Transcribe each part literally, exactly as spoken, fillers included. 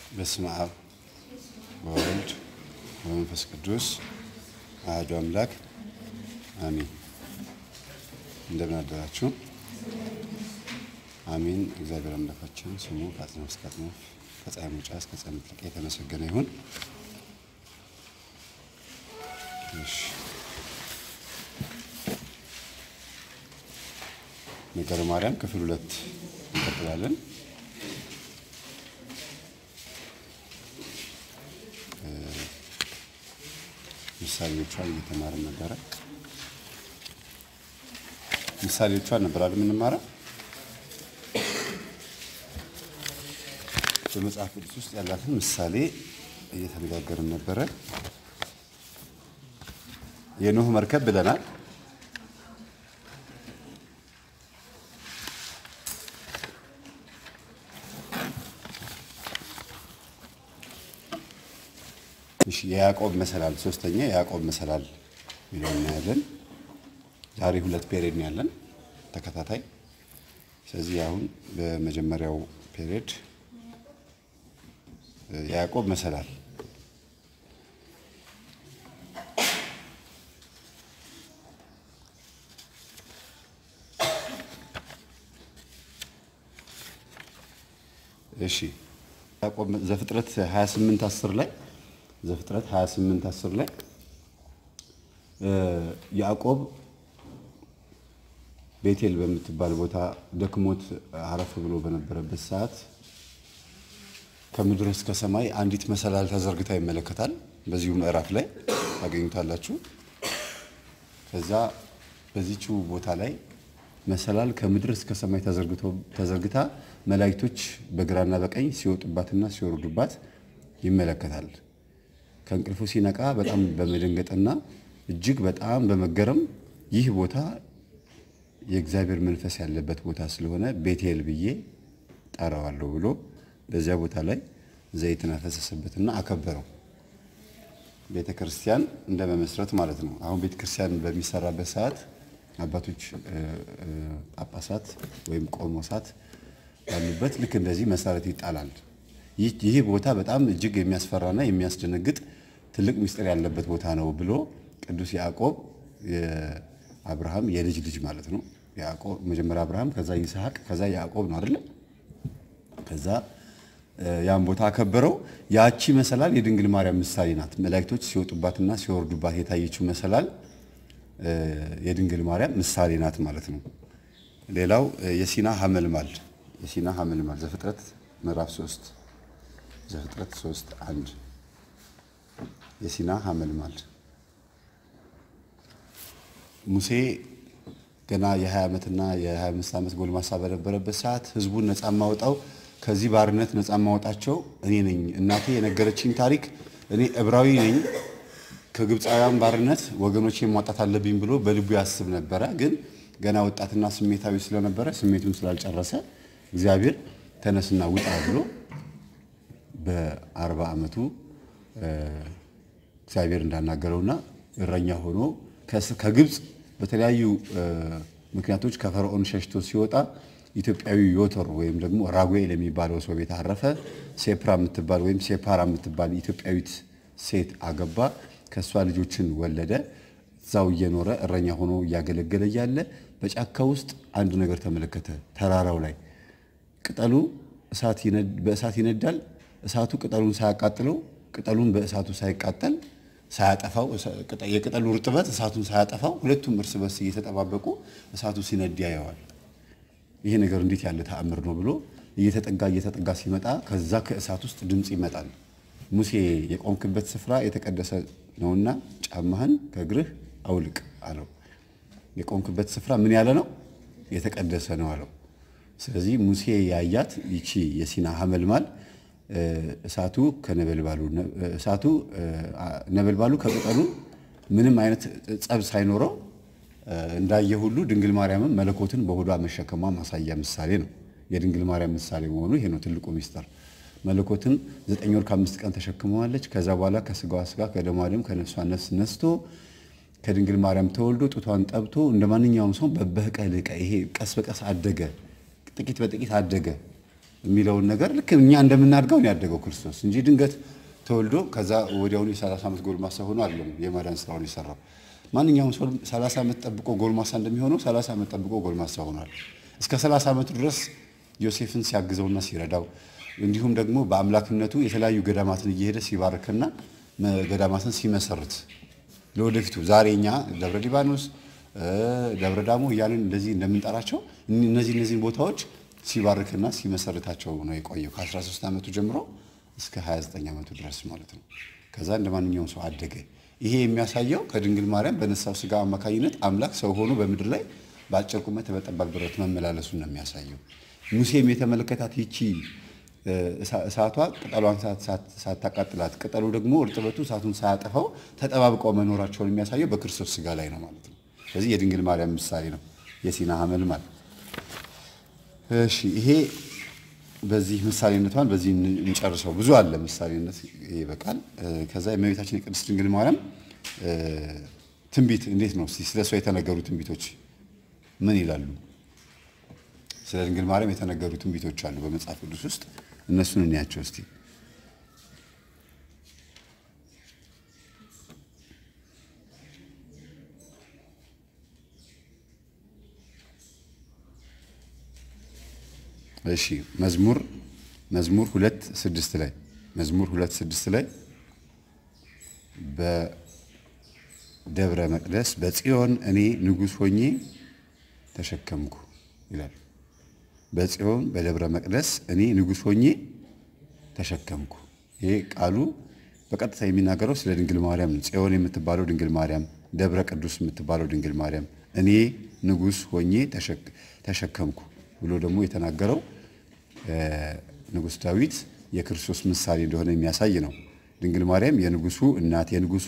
በስመ አብ ወወልድ ወመንፈስ ቅዱስ አሐዱ አምላክ አሜን። እንደምን አደራችሁ? አሜን። እግዚአብሔር አምላካችን ስሙ ከአጽናፍ እስከ አጽናፍ ከፀሐይ መውጫ እስከ ፀሐይ መጥለቂያ የተመሰገነ ይሁን። እሺ ነገረ ማርያም ክፍል ሁለት እንቀጥላለን። ምሳሌዎቿን እየተማርን ነበረ። ምሳሌዎቿን ነበር አይደል የምንማረው? በመጽሐፍ ቅዱስ ውስጥ ያላትን ምሳሌ እየተነጋገርን ነበረ። የኖህ መርከብ ብለናል። እሺ የያዕቆብ መሰላል ሶስተኛ የያዕቆብ መሰላል ሚለውን ያለን ዛሬ ሁለት ፔሪድ ነው ያለን ተከታታይ። ስለዚህ አሁን በመጀመሪያው ፔሪድ የያዕቆብ መሰላል እሺ ያዕቆብ ዘፍጥረት ሃያ ስምንት አስር ላይ ዘፍጥረት ሃያ ስምንት አስር ላይ ያዕቆብ ቤቴል በምትባል ቦታ ደክሞት አረፍ ብሎ በነበረበት ሰዓት ከምድር እስከ ሰማይ አንዲት መሰላል ተዘርግታ ይመለከታል። በዚሁ ምዕራፍ ላይ ታገኙታላችሁ። ከዛ በዚህው ቦታ ላይ መሰላል ከምድር እስከ ሰማይ ተዘርግቶ ተዘርግታ መላእክቶች በግራና በቀኝ ሲወጡባትና ሲወርዱባት ይመለከታል። ከእንቅልፉ ሲነቃ በጣም በመደንገጥና እጅግ በጣም በመገረም ይህ ቦታ የእግዚአብሔር መንፈስ ያለበት ቦታ ስለሆነ ቤቴል ብዬ ጠራዋለሁ ብሎ በዚያ ቦታ ላይ ዘይትን አፈሰሰበትና አከበረው። ቤተክርስቲያን እንደመመስረት ማለት ነው። አሁን ቤተክርስቲያን በሚሰራበት ሰዓት አባቶች ጳጳሳት ወይም ቆሞሳት ያሉበት ልክ እንደዚህ መሰረት ይጣላል። ይህ ቦታ በጣም እጅግ የሚያስፈራና የሚያስደነግጥ ትልቅ ምስጢር ያለበት ቦታ ነው ብሎ ቅዱስ ያዕቆብ የአብርሃም የልጅ ልጅ ማለት ነው። ያዕቆብ መጀመሪያ አብርሃም ከዛ ይስሐቅ ከዛ ያዕቆብ ነው አይደል? ከዛ ያን ቦታ አከበረው። ያቺ መሰላል የድንግል ማርያም ምሳሌ ናት። መላእክቶች ሲወጡባትና ሲወርዱባት የታየችው መሰላል የድንግል ማርያም ምሳሌ ናት ማለት ነው። ሌላው የሲና ሐመልማል የሲና ሐመልማል ዘፍጥረት ምዕራፍ ሶስት ዘፍጥረት ሶስት አንድ የሲና ሐመልማል ሙሴ ገና የ20 ዓመትና የ25 ዓመት ጎልማሳ በነበረበት ሰዓት ህዝቡን ነፃ ማውጣው ከዚህ ባርነት ነፃ ማውጣቸው እኔ ነኝ። እናቴ የነገረችኝ ታሪክ እኔ ዕብራዊ ነኝ ከግብፃውያን ባርነት ወገኖቼን ማውጣት አለብኝ ብሎ በልቡ ያስብ ነበር። ግን ገና ወጣትና ስሜታዊ ስለነበረ ስሜቱን ስላልጨረሰ እግዚአብሔር ተነስና ውጣ ብሎ በ40 ዓመቱ እግዚአብሔር እንዳናገረውና እረኛ ሆኖ ከግብጽ በተለያዩ ምክንያቶች ከፈርዖን ሸሽቶ ሲወጣ ኢትዮጵያዊ ዮቶር ወይም ደግሞ ራጉኤል የሚባለው ሰው ቤት አረፈ። ሴፕራ የምትባል ወይም ሴፓራ የምትባል ኢትዮጵያዊት ሴት አገባ። ከሷ ልጆችን ወለደ። እዛው እየኖረ እረኛ ሆኖ እያገለገለ ያለ በጫካ ውስጥ አንድ ነገር ተመለከተ። ተራራው ላይ ቅጠሉ እሳት ይነድ በእሳት ይነዳል። እሳቱ ቅጠሉን ሳያቃጥለው ቅጠሉን በእሳቱ ሳይቃጠል ሳያጠፋው የቅጠሉ ርጥበት እሳቱን ሳያጠፋው ሁለቱም እርስ በርስ እየተጠባበቁ እሳቱ ሲነድ ያየዋል። ይሄ ነገር እንዴት ያለ ተአምር ነው ብሎ እየተጠጋ እየተጠጋ ሲመጣ ከዛ ከእሳት ውስጥ ድምጽ ይመጣል። ሙሴ የቆምክበት ስፍራ የተቀደሰ ነውና ጫማህን ከእግርህ አውልቅ አለው። የቆምክበት ስፍራ ምን ያለ ነው? የተቀደሰ ነው አለው። ስለዚህ ሙሴ ያያት ይቺ የሲና ሐመልማል እሳቱ ከነበልባሉ እሳቱ ነበልባሉ ከቅጠሉ ምንም አይነት ጸብ ሳይኖረው እንዳየ ሁሉ ድንግል ማርያምም መለኮትን በሆዷ መሸከሟ ማሳያ ምሳሌ ነው። የድንግል ማርያም ምሳሌ መሆኑ ይሄ ነው ትልቁ ሚስጥር። መለኮትን ዘጠኝ ወር ከአምስት ቀን ተሸክመዋለች። ከዛ በኋላ ከስጋዋ ስጋ ከደሟ ደም ከነፍሷ ነፍስ ነስቶ ከድንግል ማርያም ተወልዶ ጡቷን ጠብቶ እንደማንኛውም ሰው በበህቀ ልቀ ይሄ ቀስ በቀስ አደገ። ጥቂት በጥቂት አደገ። የሚለውን ነገር ልክ እኛ እንደምናድገው ነው ያደገው ክርስቶስ እንጂ ድንገት ተወልዶ ከዛ ወዲያውኑ የ30 ዓመት ጎልማሳ ሆኖ አይደለም የማዳን ስራውን የሰራው። ማንኛውም ሰው ሰላሳ ዓመት ጠብቆ ጎልማሳ እንደሚሆነው ሰላሳ ዓመት ጠብቆ ጎልማሳ ሆኗል። እስከ ሰላሳ ዓመቱ ድረስ ዮሴፍን ሲያግዘውና ሲረዳው እንዲሁም ደግሞ በአምላክነቱ የተለያዩ ገዳማትን እየሄደ ሲባርክና ገዳማትን ሲመሰርት ለወደፊቱ ዛሬኛ ደብረ ሊባኖስ ደብረ ዳሞ ያንን እንደዚህ እንደምንጠራቸው እነዚህ እነዚህን ቦታዎች ሲባርክና ሲመሰርታቸው ነው የቆየው ከ13 ዓመቱ ጀምሮ እስከ ሃያ ዘጠኝ ዓመቱ ድረስ ማለት ነው። ከዛ እንደማንኛውም ሰው አደገ። ይሄ የሚያሳየው ከድንግል ማርያም በነሳው ስጋ አማካኝነት አምላክ ሰው ሆኖ በምድር ላይ በአጭር ቁመት በጠባብ ብረት መመላለሱን ነው የሚያሳየው። ሙሴም የተመለከታት ይቺ እሳቷ ቅጠሏን ሳታቃጥላት ቅጠሉ ደግሞ እርጥበቱ እሳቱን ሳያጠፋው ተጠባብቀው መኖራቸውን የሚያሳየው በክርስቶስ ስጋ ላይ ነው ማለት ነው። ስለዚህ የድንግል ማርያም ምሳሌ ነው የሲና ሐመል ማለት። እሺ ይሄ በዚህ ምሳሌነቷን በዚህ እንጨርሰው። ብዙ አለ ምሳሌነት ይበቃል። ከዛ የእመቤታችን የቅድስት ድንግል ማርያም ትንቢት እንዴት ነው? ስለሷ የተነገሩ ትንቢቶች ምን ይላሉ? ስለ ድንግል ማርያም የተነገሩ ትንቢቶች አሉ በመጽሐፍ ቅዱስ ውስጥ እነሱን እንያቸው እስቲ። እሺ መዝሙር መዝሙር ሁለት ስድስት ላይ መዝሙር ሁለት ስድስት ላይ በደብረ መቅደስ በጽዮን እኔ ንጉሥ ሆኜ ተሸከምኩ ይላል። በጽዮን በደብረ መቅደስ እኔ ንጉሥ ሆኜ ተሸከምኩ። ይሄ ቃሉ በቀጥታ የሚናገረው ስለ ድንግል ማርያም ነው። ጽዮን የምትባለው ድንግል ማርያም፣ ደብረ ቅዱስ የምትባለው ድንግል ማርያም እኔ ንጉሥ ሆኜ ተሸከምኩ ብሎ ደግሞ የተናገረው ንጉሥ ዳዊት የክርስቶስ ምሳሌ እንደሆነ የሚያሳይ ነው። ድንግል ማርያም የንጉሱ እናት የንጉሱ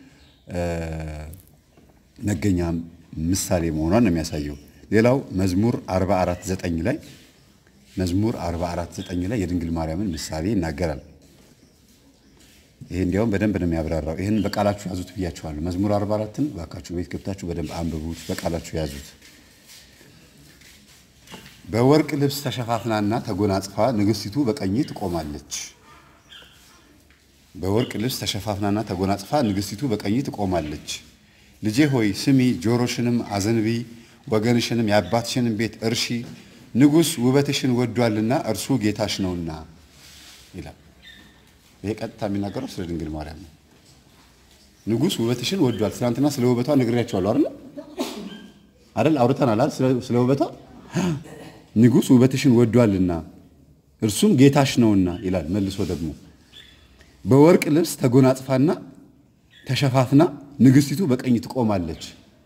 መገኛ ምሳሌ መሆኗን ነው የሚያሳየው። ሌላው መዝሙር አርባ አራት ዘጠኝ ላይ መዝሙር አርባ አራት ዘጠኝ ላይ የድንግል ማርያምን ምሳሌ ይናገራል። ይሄ እንዲያውም በደንብ ነው የሚያብራራው። ይሄን በቃላችሁ ያዙት ብያችኋለሁ። መዝሙር አርባ አራትን ባካችሁ ቤት ገብታችሁ በደንብ አንብቡት፣ በቃላችሁ ያዙት። በወርቅ ልብስ ተሸፋፍናና ተጎናጽፋ ንግስቲቱ በቀኝ ትቆማለች። በወርቅ ልብስ ተሸፋፍናና ተጎናጽፋ ንግስቲቱ በቀኝ ትቆማለች። ልጄ ሆይ ስሚ፣ ጆሮሽንም አዘንቢ፣ ወገንሽንም የአባትሽንም ቤት እርሺ፣ ንጉሥ ውበትሽን ወዷልና እርሱ ጌታሽ ነውና ይላል። ይሄ ቀጥታ የሚናገረው ስለ ድንግል ማርያም ነው። ንጉሥ ውበትሽን ወዷል። ትናንትና ስለ ውበቷ ነግሬያቸዋለሁ አይደል አይደል አውርተናል አይደል ስለ ውበቷ። ንጉሥ ውበትሽን ወዷልና እርሱም ጌታሽ ነውና ይላል። መልሶ ደግሞ በወርቅ ልብስ ተጎናጽፋና ተሸፋፍና ንግስቲቱ በቀኝ ትቆማለች።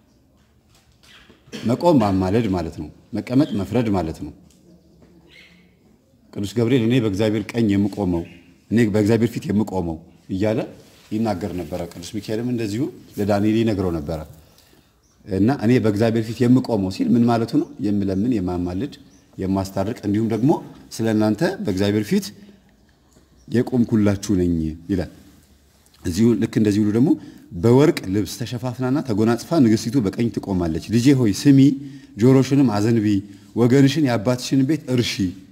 መቆም ማማለድ ማለት ነው። መቀመጥ መፍረድ ማለት ነው። ቅዱስ ገብርኤል እኔ በእግዚአብሔር ቀኝ የምቆመው እኔ በእግዚአብሔር ፊት የምቆመው እያለ ይናገር ነበር። ቅዱስ ሚካኤልም እንደዚሁ ለዳንኤል ይነግረው ነበር። እና እኔ በእግዚአብሔር ፊት የምቆመው ሲል ምን ማለቱ ነው? የምለምን የማማልድ የማስታርቅ እንዲሁም ደግሞ ስለናንተ በእግዚአብሔር ፊት የቆምኩላችሁ ነኝ ይላል። እዚሁ ልክ እንደዚህ ሁሉ ደግሞ በወርቅ ልብስ ተሸፋፍናና ተጎናጽፋ ንግስቲቱ በቀኝ ትቆማለች። ልጄ ሆይ ስሚ፣ ጆሮሽንም አዘንቢ፣ ወገንሽን የአባትሽን ቤት እርሺ፣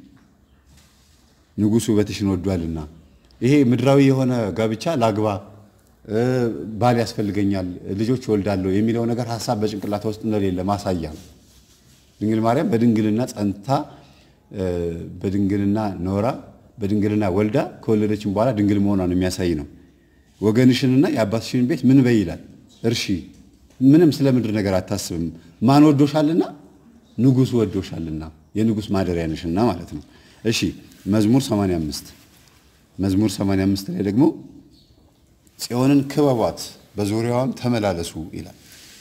ንጉሥ ውበትሽን ወዷልና። ይሄ ምድራዊ የሆነ ጋብቻ ላግባ፣ ባል ያስፈልገኛል፣ ልጆች ወልዳለሁ የሚለው ነገር ሐሳብ በጭንቅላቷ ውስጥ እንደሌለ ማሳያ ነው። ድንግል ማርያም በድንግልና ጸንታ በድንግልና ኖራ በድንግልና ወልዳ ከወለደችም በኋላ ድንግል መሆኗን የሚያሳይ ነው። ወገንሽንና የአባትሽን ቤት ምን በይ ይላል? እርሺ። ምንም ስለ ምድር ነገር አታስብም። ማን ወዶሻልና? ንጉሥ ወዶሻልና፣ የንጉሥ ማደሪያ ነሽና ማለት ነው። እሺ መዝሙር ሰማንያ አምስት መዝሙር ሰማንያ አምስት ላይ ደግሞ ጽዮንን ክበቧት በዙሪያዋም ተመላለሱ ይላል።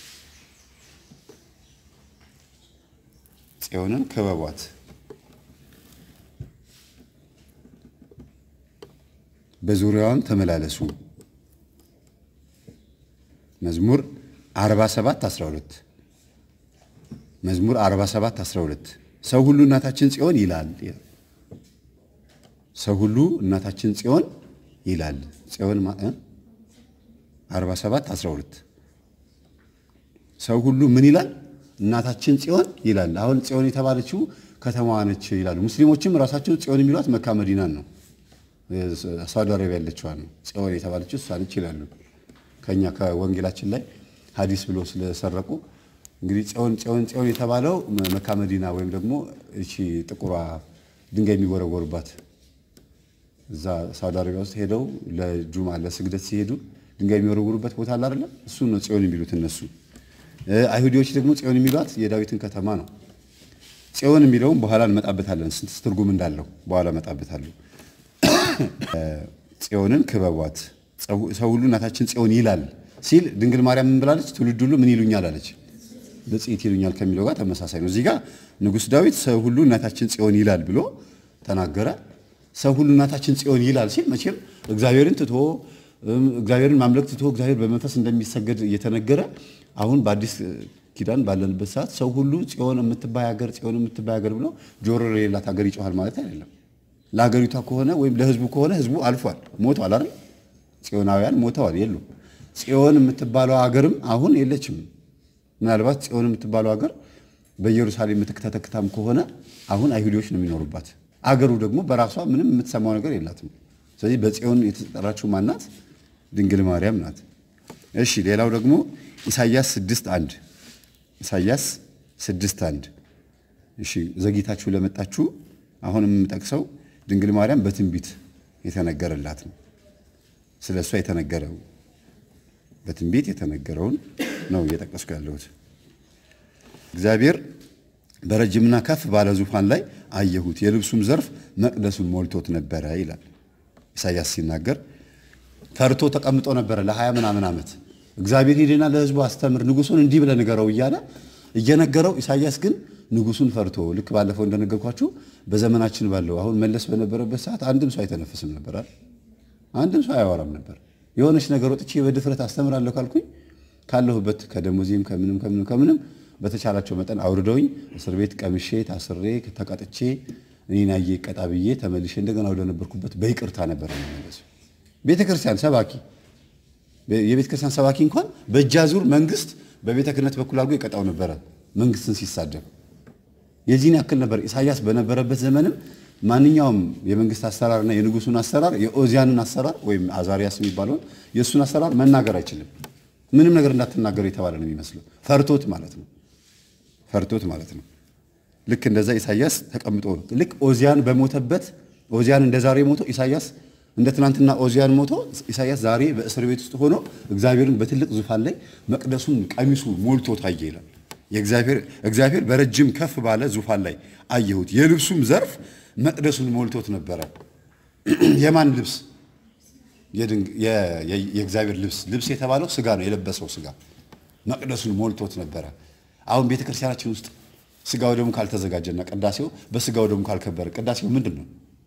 ጽዮንን ክበቧት በዙሪያዋም ተመላለሱ። መዝሙር አርባ ሰባት አስራ ሁለት መዝሙር አርባ ሰባት አስራ ሁለት ሰው ሁሉ እናታችን ጽዮን ይላል። ሰው ሁሉ እናታችን ጽዮን ይላል። ጽዮን አርባ ሰባት አስራ ሁለት ሰው ሁሉ ምን ይላል? እናታችን ጽዮን ይላል አሁን ጽዮን የተባለችው ከተማዋ ነች ይላሉ ሙስሊሞችም ራሳቸው ጽዮን የሚሏት መካ መዲናን ነው ሳውዲ አረቢያ ያለችው ነው ጽዮን የተባለችው እሷ ነች ይላሉ ከኛ ከወንጌላችን ላይ ሐዲስ ብሎ ስለሰረቁ እንግዲህ ጽዮን ጽዮን ጽዮን የተባለው መካ መዲና ወይም ደግሞ እቺ ጥቁሯ ድንጋይ የሚወረወሩባት እዛ ሳውዲ አረቢያ ውስጥ ሄደው ለጁማ ለስግደት ሲሄዱ ድንጋይ የሚወረወሩበት ቦታ አለ አይደል እሱ ነው ጽዮን የሚሉት እነሱ አይሁዲዎች ደግሞ ጽዮን የሚሏት የዳዊትን ከተማ ነው ጽዮን የሚለውን በኋላ እንመጣበታለን ስንት ትርጉም እንዳለው በኋላ መጣበታለሁ ጽዮንን ክበቧት ሰው ሁሉ እናታችን ጽዮን ይላል ሲል ድንግል ማርያም ምን ብላለች ትውልድ ሁሉ ምን ይሉኛል አለች በጽይት ይሉኛል ከሚለው ጋር ተመሳሳይ ነው እዚህ ጋር ንጉስ ዳዊት ሰው ሁሉ እናታችን ጽዮን ይላል ብሎ ተናገረ ሰው ሁሉ እናታችን ጽዮን ይላል ሲል መቼም እግዚአብሔርን ትቶ እግዚአብሔርን ማምለክ ትቶ እግዚአብሔር በመንፈስ እንደሚሰገድ እየተነገረ አሁን በአዲስ ኪዳን ባለንበት ሰዓት ሰው ሁሉ ጽዮን የምትባይ ሀገር ጽዮን የምትባይ ሀገር ብሎ ጆሮ የሌላት ሀገር ይጮሃል ማለት አይደለም ለሀገሪቷ ከሆነ ወይም ለህዝቡ ከሆነ ህዝቡ አልፏል ሞቷል አይደል ጽዮናውያን ሞተዋል የሉ ጽዮን የምትባለው ሀገርም አሁን የለችም ምናልባት ጽዮን የምትባለው ሀገር በኢየሩሳሌም የምትከተከታም ከሆነ አሁን አይሁዶች ነው የሚኖሩባት ሀገሩ ደግሞ በራሷ ምንም የምትሰማው ነገር የላትም ስለዚህ በጽዮን የተጠራችው ማናት ድንግል ማርያም ናት እሺ ሌላው ደግሞ ኢሳይያስ ስድስት አንድ ኢሳይያስ ስድስት አንድ እሺ ዘግይታችሁ ለመጣችሁ አሁንም የምጠቅሰው ድንግል ማርያም በትንቢት የተነገረላት ነው ስለሷ የተነገረው በትንቢት የተነገረውን ነው እየጠቀስኩ ያለሁት እግዚአብሔር በረጅምና ከፍ ባለ ዙፋን ላይ አየሁት የልብሱም ዘርፍ መቅደሱን ሞልቶት ነበር ይላል ኢሳይያስ ሲናገር ፈርቶ ተቀምጦ ነበር ለሃያ ምናምን ዓመት እግዚአብሔር ሄደና ለህዝቡ አስተምር ንጉሱን እንዲህ ብለ ነገረው ይያለ እየነገረው ኢሳይያስ ግን ንጉሱን ፈርቶ ልክ ባለፈው እንደነገርኳችሁ በዘመናችን ባለው አሁን መለስ በነበረበት ሰዓት አንድም ሰው አይተነፍስም ነበር አይደል አንድም ሰው አያወራም ነበር የሆነች ነገር ወጥቼ በድፍረት አስተምራለሁ ካልኩኝ ካለሁበት ከደሞዜም ከምንም ከምንም ከምንም በተቻላቸው መጠን አውርደውኝ እስር ቤት ቀምሼ ታስሬ ተቀጥቼ እኔና ይቀጣብዬ ተመልሼ እንደገና ወደ ነበርኩበት በይቅርታ ነበር ማለት ቤተክርስቲያን ሰባኪ የቤተክርስቲያን ሰባኪ እንኳን በእጃዙር መንግስት በቤተ ክህነት በኩል አድርጎ ይቀጣው ነበር መንግስትን ሲሳደብ የዚህን ያክል ነበር ኢሳይያስ በነበረበት ዘመንም ማንኛውም የመንግስት አሰራርና የንጉሱን አሰራር የኦዚያንን አሰራር ወይም አዛሪያስ የሚባለው የሱን አሰራር መናገር አይችልም ምንም ነገር እንዳትናገር የተባለ ነው የሚመስለው ፈርቶት ማለት ነው ፈርቶት ማለት ነው ልክ እንደዛ ኢሳይያስ ተቀምጦ ልክ ኦዚያን በሞተበት ኦዚያን እንደዛሬ ሞቶ ኢሳይያስ እንደ ትናንትና ኦዚያን ሞቶ ኢሳይያስ ዛሬ በእስር ቤት ውስጥ ሆኖ እግዚአብሔርን በትልቅ ዙፋን ላይ መቅደሱን ቀሚሱ ሞልቶ ታየ ይላል የእግዚአብሔር እግዚአብሔር በረጅም ከፍ ባለ ዙፋን ላይ አየሁት የልብሱም ዘርፍ መቅደሱን ሞልቶት ነበር የማን ልብስ የድንግ የእግዚአብሔር ልብስ ልብስ የተባለው ስጋ ነው የለበሰው ስጋ መቅደሱን ሞልቶት ነበር አሁን ቤተክርስቲያናችን ውስጥ ስጋው ደሙ ካልተዘጋጀና ቅዳሴው በስጋው ደሙ ካልከበረ ቅዳሴው ምንድነው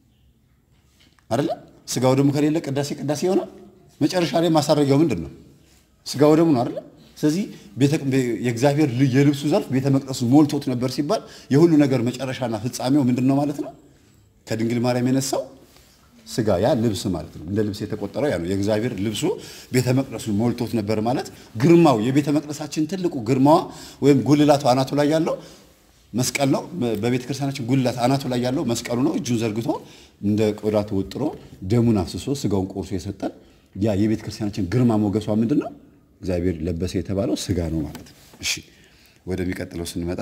አይደለ ስጋው ደሙ ከሌለ ቅዳሴ ቅዳሴ ይሆናል መጨረሻ ላይ ማሳረጊያው ምንድነው ስጋው ደሙ ነው አይደለ ስለዚህ ቤተ የእግዚአብሔር የልብሱ ዘርፍ ቤተ መቅደሱን ሞልቶት ነበር ሲባል የሁሉ ነገር መጨረሻና ፍጻሜው ምንድነው ማለት ነው ከድንግል ማርያም የነሳው ስጋ ያ ልብስ ማለት ነው እንደ ልብስ የተቆጠረው ያ ነው የእግዚአብሔር ልብሱ ቤተ መቅደሱን ሞልቶት ነበር ማለት ግርማው የቤተ መቅደሳችን ትልቁ ግርማዋ ወይም ጉልላቱ አናቱ ላይ ያለው መስቀል ነው በቤተ ክርስቲያናችን ጉልላት አናቱ ላይ ያለው መስቀሉ ነው እጁን ዘርግቶ እንደ ቆዳ ተወጥሮ ደሙን አፍስሶ ስጋውን ቆርሶ የሰጠን ያ የቤተ ክርስቲያናችን ግርማ ሞገሷ ምንድነው እግዚአብሔር ለበሰ የተባለው ስጋ ነው ማለት ነው እሺ ወደሚቀጥለው ስንመጣ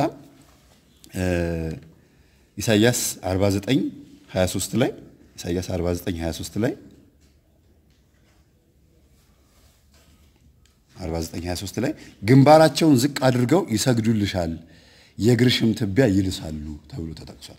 ኢሳይያስ አርባ ዘጠኝ ሃያ ሶስት ላይ ኢሳይያስ አርባ ዘጠኝ ሃያ ሶስት ላይ አርባ ዘጠኝ ሃያ ሶስት ላይ ግንባራቸውን ዝቅ አድርገው ይሰግዱልሻል የግርሽም ትቢያ ይልሳሉ ተብሎ ተጠቅሷል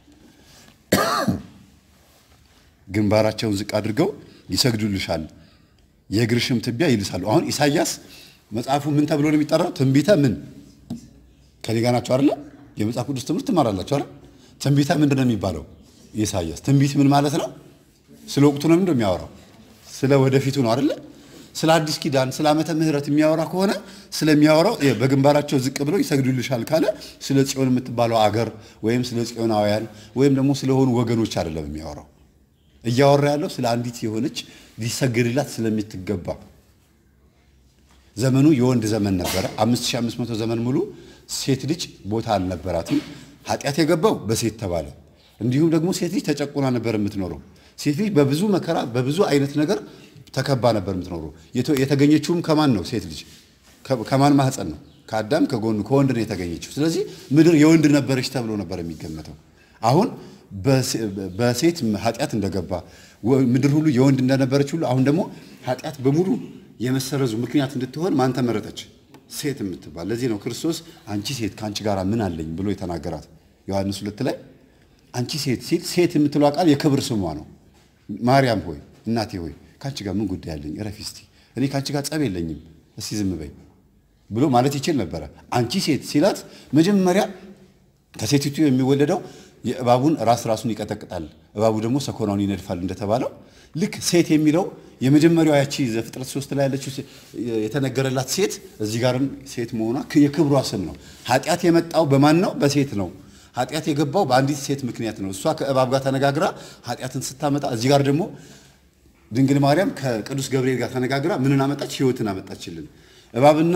ግንባራቸውን ዝቅ አድርገው ይሰግዱልሻል የግርሽም ትቢያ ይልሳሉ አሁን ኢሳይያስ መጽሐፉ ምን ተብሎ ነው የሚጠራው ትንቢተ ምን ከሊጋናቸው አይደለ የመጽሐፍ ቅዱስ ትምህርት ተማራላችሁ አይደል ትንቢተ ምንድነው የሚባለው ኢሳይያስ ትንቢት ምን ማለት ነው ስለ ወቅቱ ነው እንደሚያወራው ስለ ወደፊቱ ነው አይደለ ስለ አዲስ ኪዳን ስለ ዓመተ ምህረት የሚያወራ ከሆነ ስለሚያወራው በግንባራቸው ዝቅ ብለው ይሰግዱልሻል ካለ ስለ ጽዮን የምትባለው አገር ወይም ስለ ጽዮናውያን ወይም ደግሞ ስለሆኑ ወገኖች አይደለም የሚያወራው እያወራ ያለው ስለ አንዲት የሆነች ሊሰግድላት ስለምትገባ ዘመኑ የወንድ ዘመን ነበር አምስት ሺህ አምስት መቶ ዘመን ሙሉ ሴት ልጅ ቦታ አልነበራትም ኃጢአት የገባው በሴት ተባለ እንዲሁም ደግሞ ሴት ልጅ ተጨቁና ነበር የምትኖረው ሴት ልጅ በብዙ መከራ በብዙ አይነት ነገር ተከባ ነበር የምትኖረው የተገኘችውም ከማን ነው ሴት ልጅ ከማን ማህፀን ነው ከአዳም ከጎኑ ከወንድ ነው የተገኘችው ስለዚህ ምድር የወንድ ነበረች ተብሎ ነበር የሚገመተው አሁን በሴት ኃጢአት እንደገባ ምድር ሁሉ የወንድ እንደነበረች ሁሉ አሁን ደግሞ ኃጢአት በሙሉ የመሰረዙ ምክንያት እንድትሆን ማን ተመረጠች ሴት የምትባል ለዚህ ነው ክርስቶስ አንቺ ሴት ካንቺ ጋር ምን አለኝ ብሎ የተናገራት ዮሐንስ ሁለት ላይ አንቺ ሴት ሲል ሴት የምትለው ቃል የክብር ስሟ ነው ማርያም ሆይ እናቴ ሆይ ካንቺ ጋር ምን ጉዳይ አለኝ እረፊ እስቲ እኔ ካንቺ ጋር ጸብ የለኝም እስቲ ዝም በይ ብሎ ማለት ይችል ነበር አንቺ ሴት ሲላት መጀመሪያ ከሴቲቱ የሚወለደው የእባቡን ራስ ራሱን ይቀጠቅጣል እባቡ ደግሞ ሰኮናውን ይነድፋል እንደተባለው ልክ ሴት የሚለው የመጀመሪያው ያቺ ዘፍጥረት ሶስት ላይ ያለችው የተነገረላት ሴት እዚህ ጋርም ሴት መሆኗ የክብሯ ስም ነው ኃጢአት የመጣው በማን ነው በሴት ነው ኃጢአት የገባው በአንዲት ሴት ምክንያት ነው እሷ ከእባብ ጋር ተነጋግራ ኃጢአትን ስታመጣ እዚህ ጋር ደግሞ ድንግል ማርያም ከቅዱስ ገብርኤል ጋር ተነጋግራ ምንን አመጣች ህይወትን አመጣችልን እባብና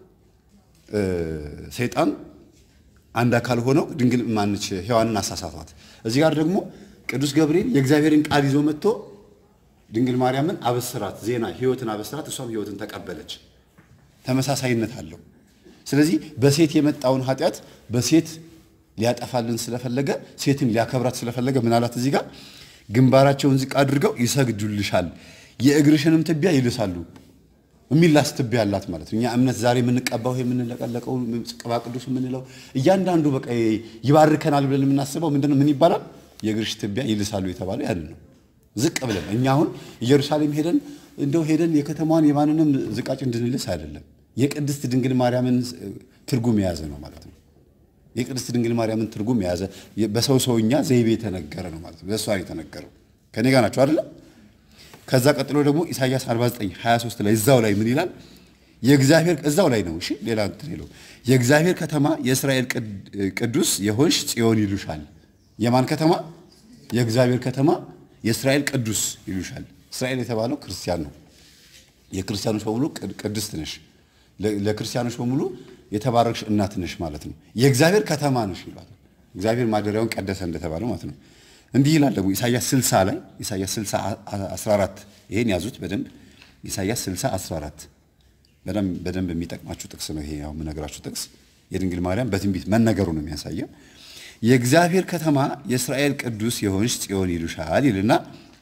ሰይጣን አንድ አካል ሆነው ድንግል ማንች ሔዋንን አሳሳቷት እዚህ ጋር ደግሞ ቅዱስ ገብርኤል የእግዚአብሔርን ቃል ይዞ መጥቶ ድንግል ማርያምን አበስራት ዜና ህይወትን አበስራት እሷም ህይወትን ተቀበለች ተመሳሳይነት አለው ስለዚህ በሴት የመጣውን ኃጢአት በሴት ሊያጠፋልን ስለፈለገ ሴትን ሊያከብራት ስለፈለገ ምን አላት እዚህ ጋር ግንባራቸውን ዝቅ አድርገው ይሰግዱልሻል የእግርሽንም ትቢያ ይልሳሉ የሚላስ ትቢያ አላት ማለት ነው እኛ እምነት ዛሬ የምንቀባው ይሄ የምንለቀለቀው ቅባ ቅዱስ የምንለው እያንዳንዱ በቃ ይባርከናል ብለን የምናስበው ምንድነው ምን ይባላል የእግርሽ ትቢያ ይልሳሉ የተባለው ያን ነው ዝቅ ብለን እኛ አሁን ኢየሩሳሌም ሄደን እንደው ሄደን የከተማዋን የማንንም ዝቃጭ እንድንልስ አይደለም የቅድስት ድንግል ማርያምን ትርጉም የያዘ ነው ማለት ነው የቅድስት ድንግል ማርያምን ትርጉም የያዘ በሰው ሰውኛ ዘይቤ ተነገረ ነው ማለት ነው ለሷ የተነገረው ከኔ ጋር ናቸው አይደል ከዛ ቀጥሎ ደግሞ ኢሳይያስ አርባ ዘጠኝ ሃያ ሶስት ላይ እዛው ላይ ምን ይላል የእግዚአብሔር እዛው ላይ ነው እሺ ሌላ እንትን ይለው የእግዚአብሔር ከተማ የእስራኤል ቅዱስ የሆንሽ ጽዮን ይሉሻል የማን ከተማ የእግዚአብሔር ከተማ የእስራኤል ቅዱስ ይሉሻል እስራኤል የተባለው ክርስቲያን ነው የክርስቲያኖች በሙሉ ቅድስት ነሽ ለክርስቲያኖች በሙሉ የተባረክሽ እናት ነሽ ማለት ነው የእግዚአብሔር ከተማ ነሽ ይላል እግዚአብሔር ማደሪያውን ቀደሰ እንደተባለው ማለት ነው እንዲህ ይላል ደግሞ ኢሳይያስ ስልሳ ላይ ኢሳይያስ ስልሳ አስራ አራት ይሄን ያዙት በደንብ ኢሳይያስ ስልሳ አስራ አራት በደንብ በደንብ የሚጠቅማችሁ ጥቅስ ነው ይሄ ያው ምነግራችሁ ጥቅስ የድንግል ማርያም በትንቢት መነገሩ ነው የሚያሳየው የእግዚአብሔር ከተማ የእስራኤል ቅዱስ የሆንሽ ጽዮን ይሉሻል ይልና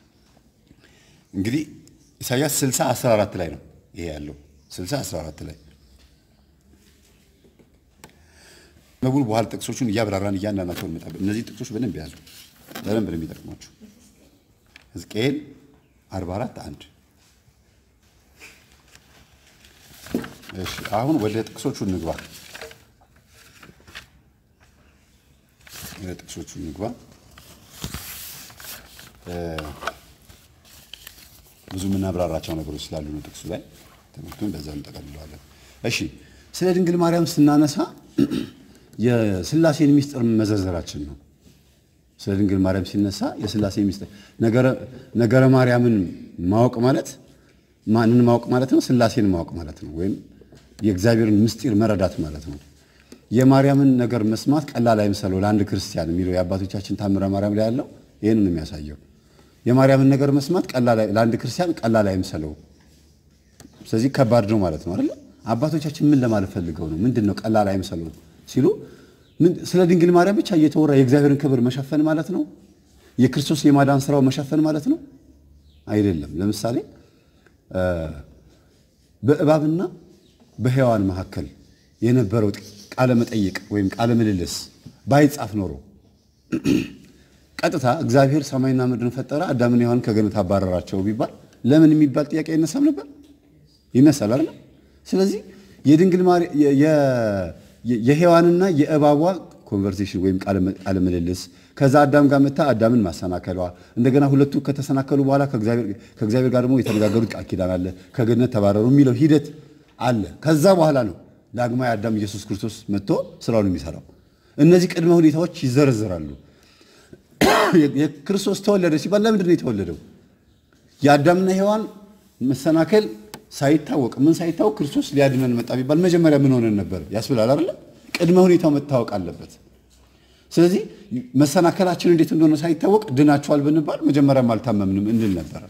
እንግዲህ ኢሳይያስ ስልሳ አስራ አራት ላይ ነው ይሄ ያለው ስልሳ አስራ አራት ላይ መጉል በኋላ ጥቅሶቹን እያብራራን እያንዳንዳቸውን መጣብ እነዚህ ጥቅሶች በደንብ ያዙ በደንብ ነው የሚጠቅማችሁ ሕዝቅኤል አርባ አራት አንድ እሺ አሁን ወደ ጥቅሶቹ እንግባ ወደ ጥቅሶቹ እንግባ ብዙ ምናብራራቸው ነገሮች ስላሉ ነው ጥቅሱ ላይ ትምህርቱን በዛው እንጠቀልለዋለን እሺ ስለ ድንግል ማርያም ስናነሳ የሥላሴን ሚስጥር መዘርዘራችን ነው ስለ ድንግል ማርያም ሲነሳ የሥላሴ ሚስጥር ነገረ ነገረ ማርያምን ማወቅ ማለት ማንን ማወቅ ማለት ነው ሥላሴን ማወቅ ማለት ነው ወይም የእግዚአብሔርን ምስጢር መረዳት ማለት ነው የማርያምን ነገር መስማት ቀላል አይመስለው ለአንድ ክርስቲያን የሚለው የአባቶቻችን ታምረ ማርያም ላይ ያለው ይሄንን ነው የሚያሳየው የማርያምን ነገር መስማት ቀላል ለአንድ ክርስቲያን ቀላል አይመስለው ስለዚህ ከባድ ነው ማለት ነው አይደል አባቶቻችን ምን ለማለት ፈልገው ነው ምንድነው ቀላል አይመስለው ሲሉ ምን ስለ ድንግል ማርያም ብቻ እየተወራ የእግዚአብሔርን ክብር መሸፈን ማለት ነው የክርስቶስ የማዳን ስራው መሸፈን ማለት ነው አይደለም ለምሳሌ በእባብና በሔዋን መካከል የነበረው ቃለ መጠይቅ ወይም ቃለ ምልልስ ባይጻፍ ኖሮ ቀጥታ እግዚአብሔር ሰማይና ምድርን ፈጠረ አዳምና ሔዋን ከገነት አባረራቸው ቢባል ለምን የሚባል ጥያቄ ይነሳም ነበር ይነሳል አይደል ስለዚህ የድንግል ማርያም የሔዋንና የእባቧ ኮንቨርሴሽን ወይም ቃለ ምልልስ ከዛ አዳም ጋር መጣ አዳምን ማሰናከሏ እንደገና ሁለቱ ከተሰናከሉ በኋላ ከእግዚአብሔር ከእግዚአብሔር ጋር ደግሞ የተነጋገሩት ቃል ኪዳን አለ ከገነት ተባረሩ የሚለው ሂደት አለ ከዛ በኋላ ነው ዳግማዊ አዳም ኢየሱስ ክርስቶስ መጥቶ ስራውን የሚሰራው እነዚህ ቅድመ ሁኔታዎች ይዘረዘራሉ የክርስቶስ ተወለደ ሲባል ለምንድን ነው የተወለደው የአዳምና ሔዋን መሰናከል ሳይታወቅ ምን ሳይታወቅ ክርስቶስ ሊያድነን መጣ ቢባል መጀመሪያ ምን ሆነን ነበር ያስብላል አይደል ቅድመ ሁኔታው መታወቅ አለበት ስለዚህ መሰናከላችን እንዴት እንደሆነ ሳይታወቅ ድናቸዋል ብንባል መጀመሪያም አልታመምንም እንል ነበር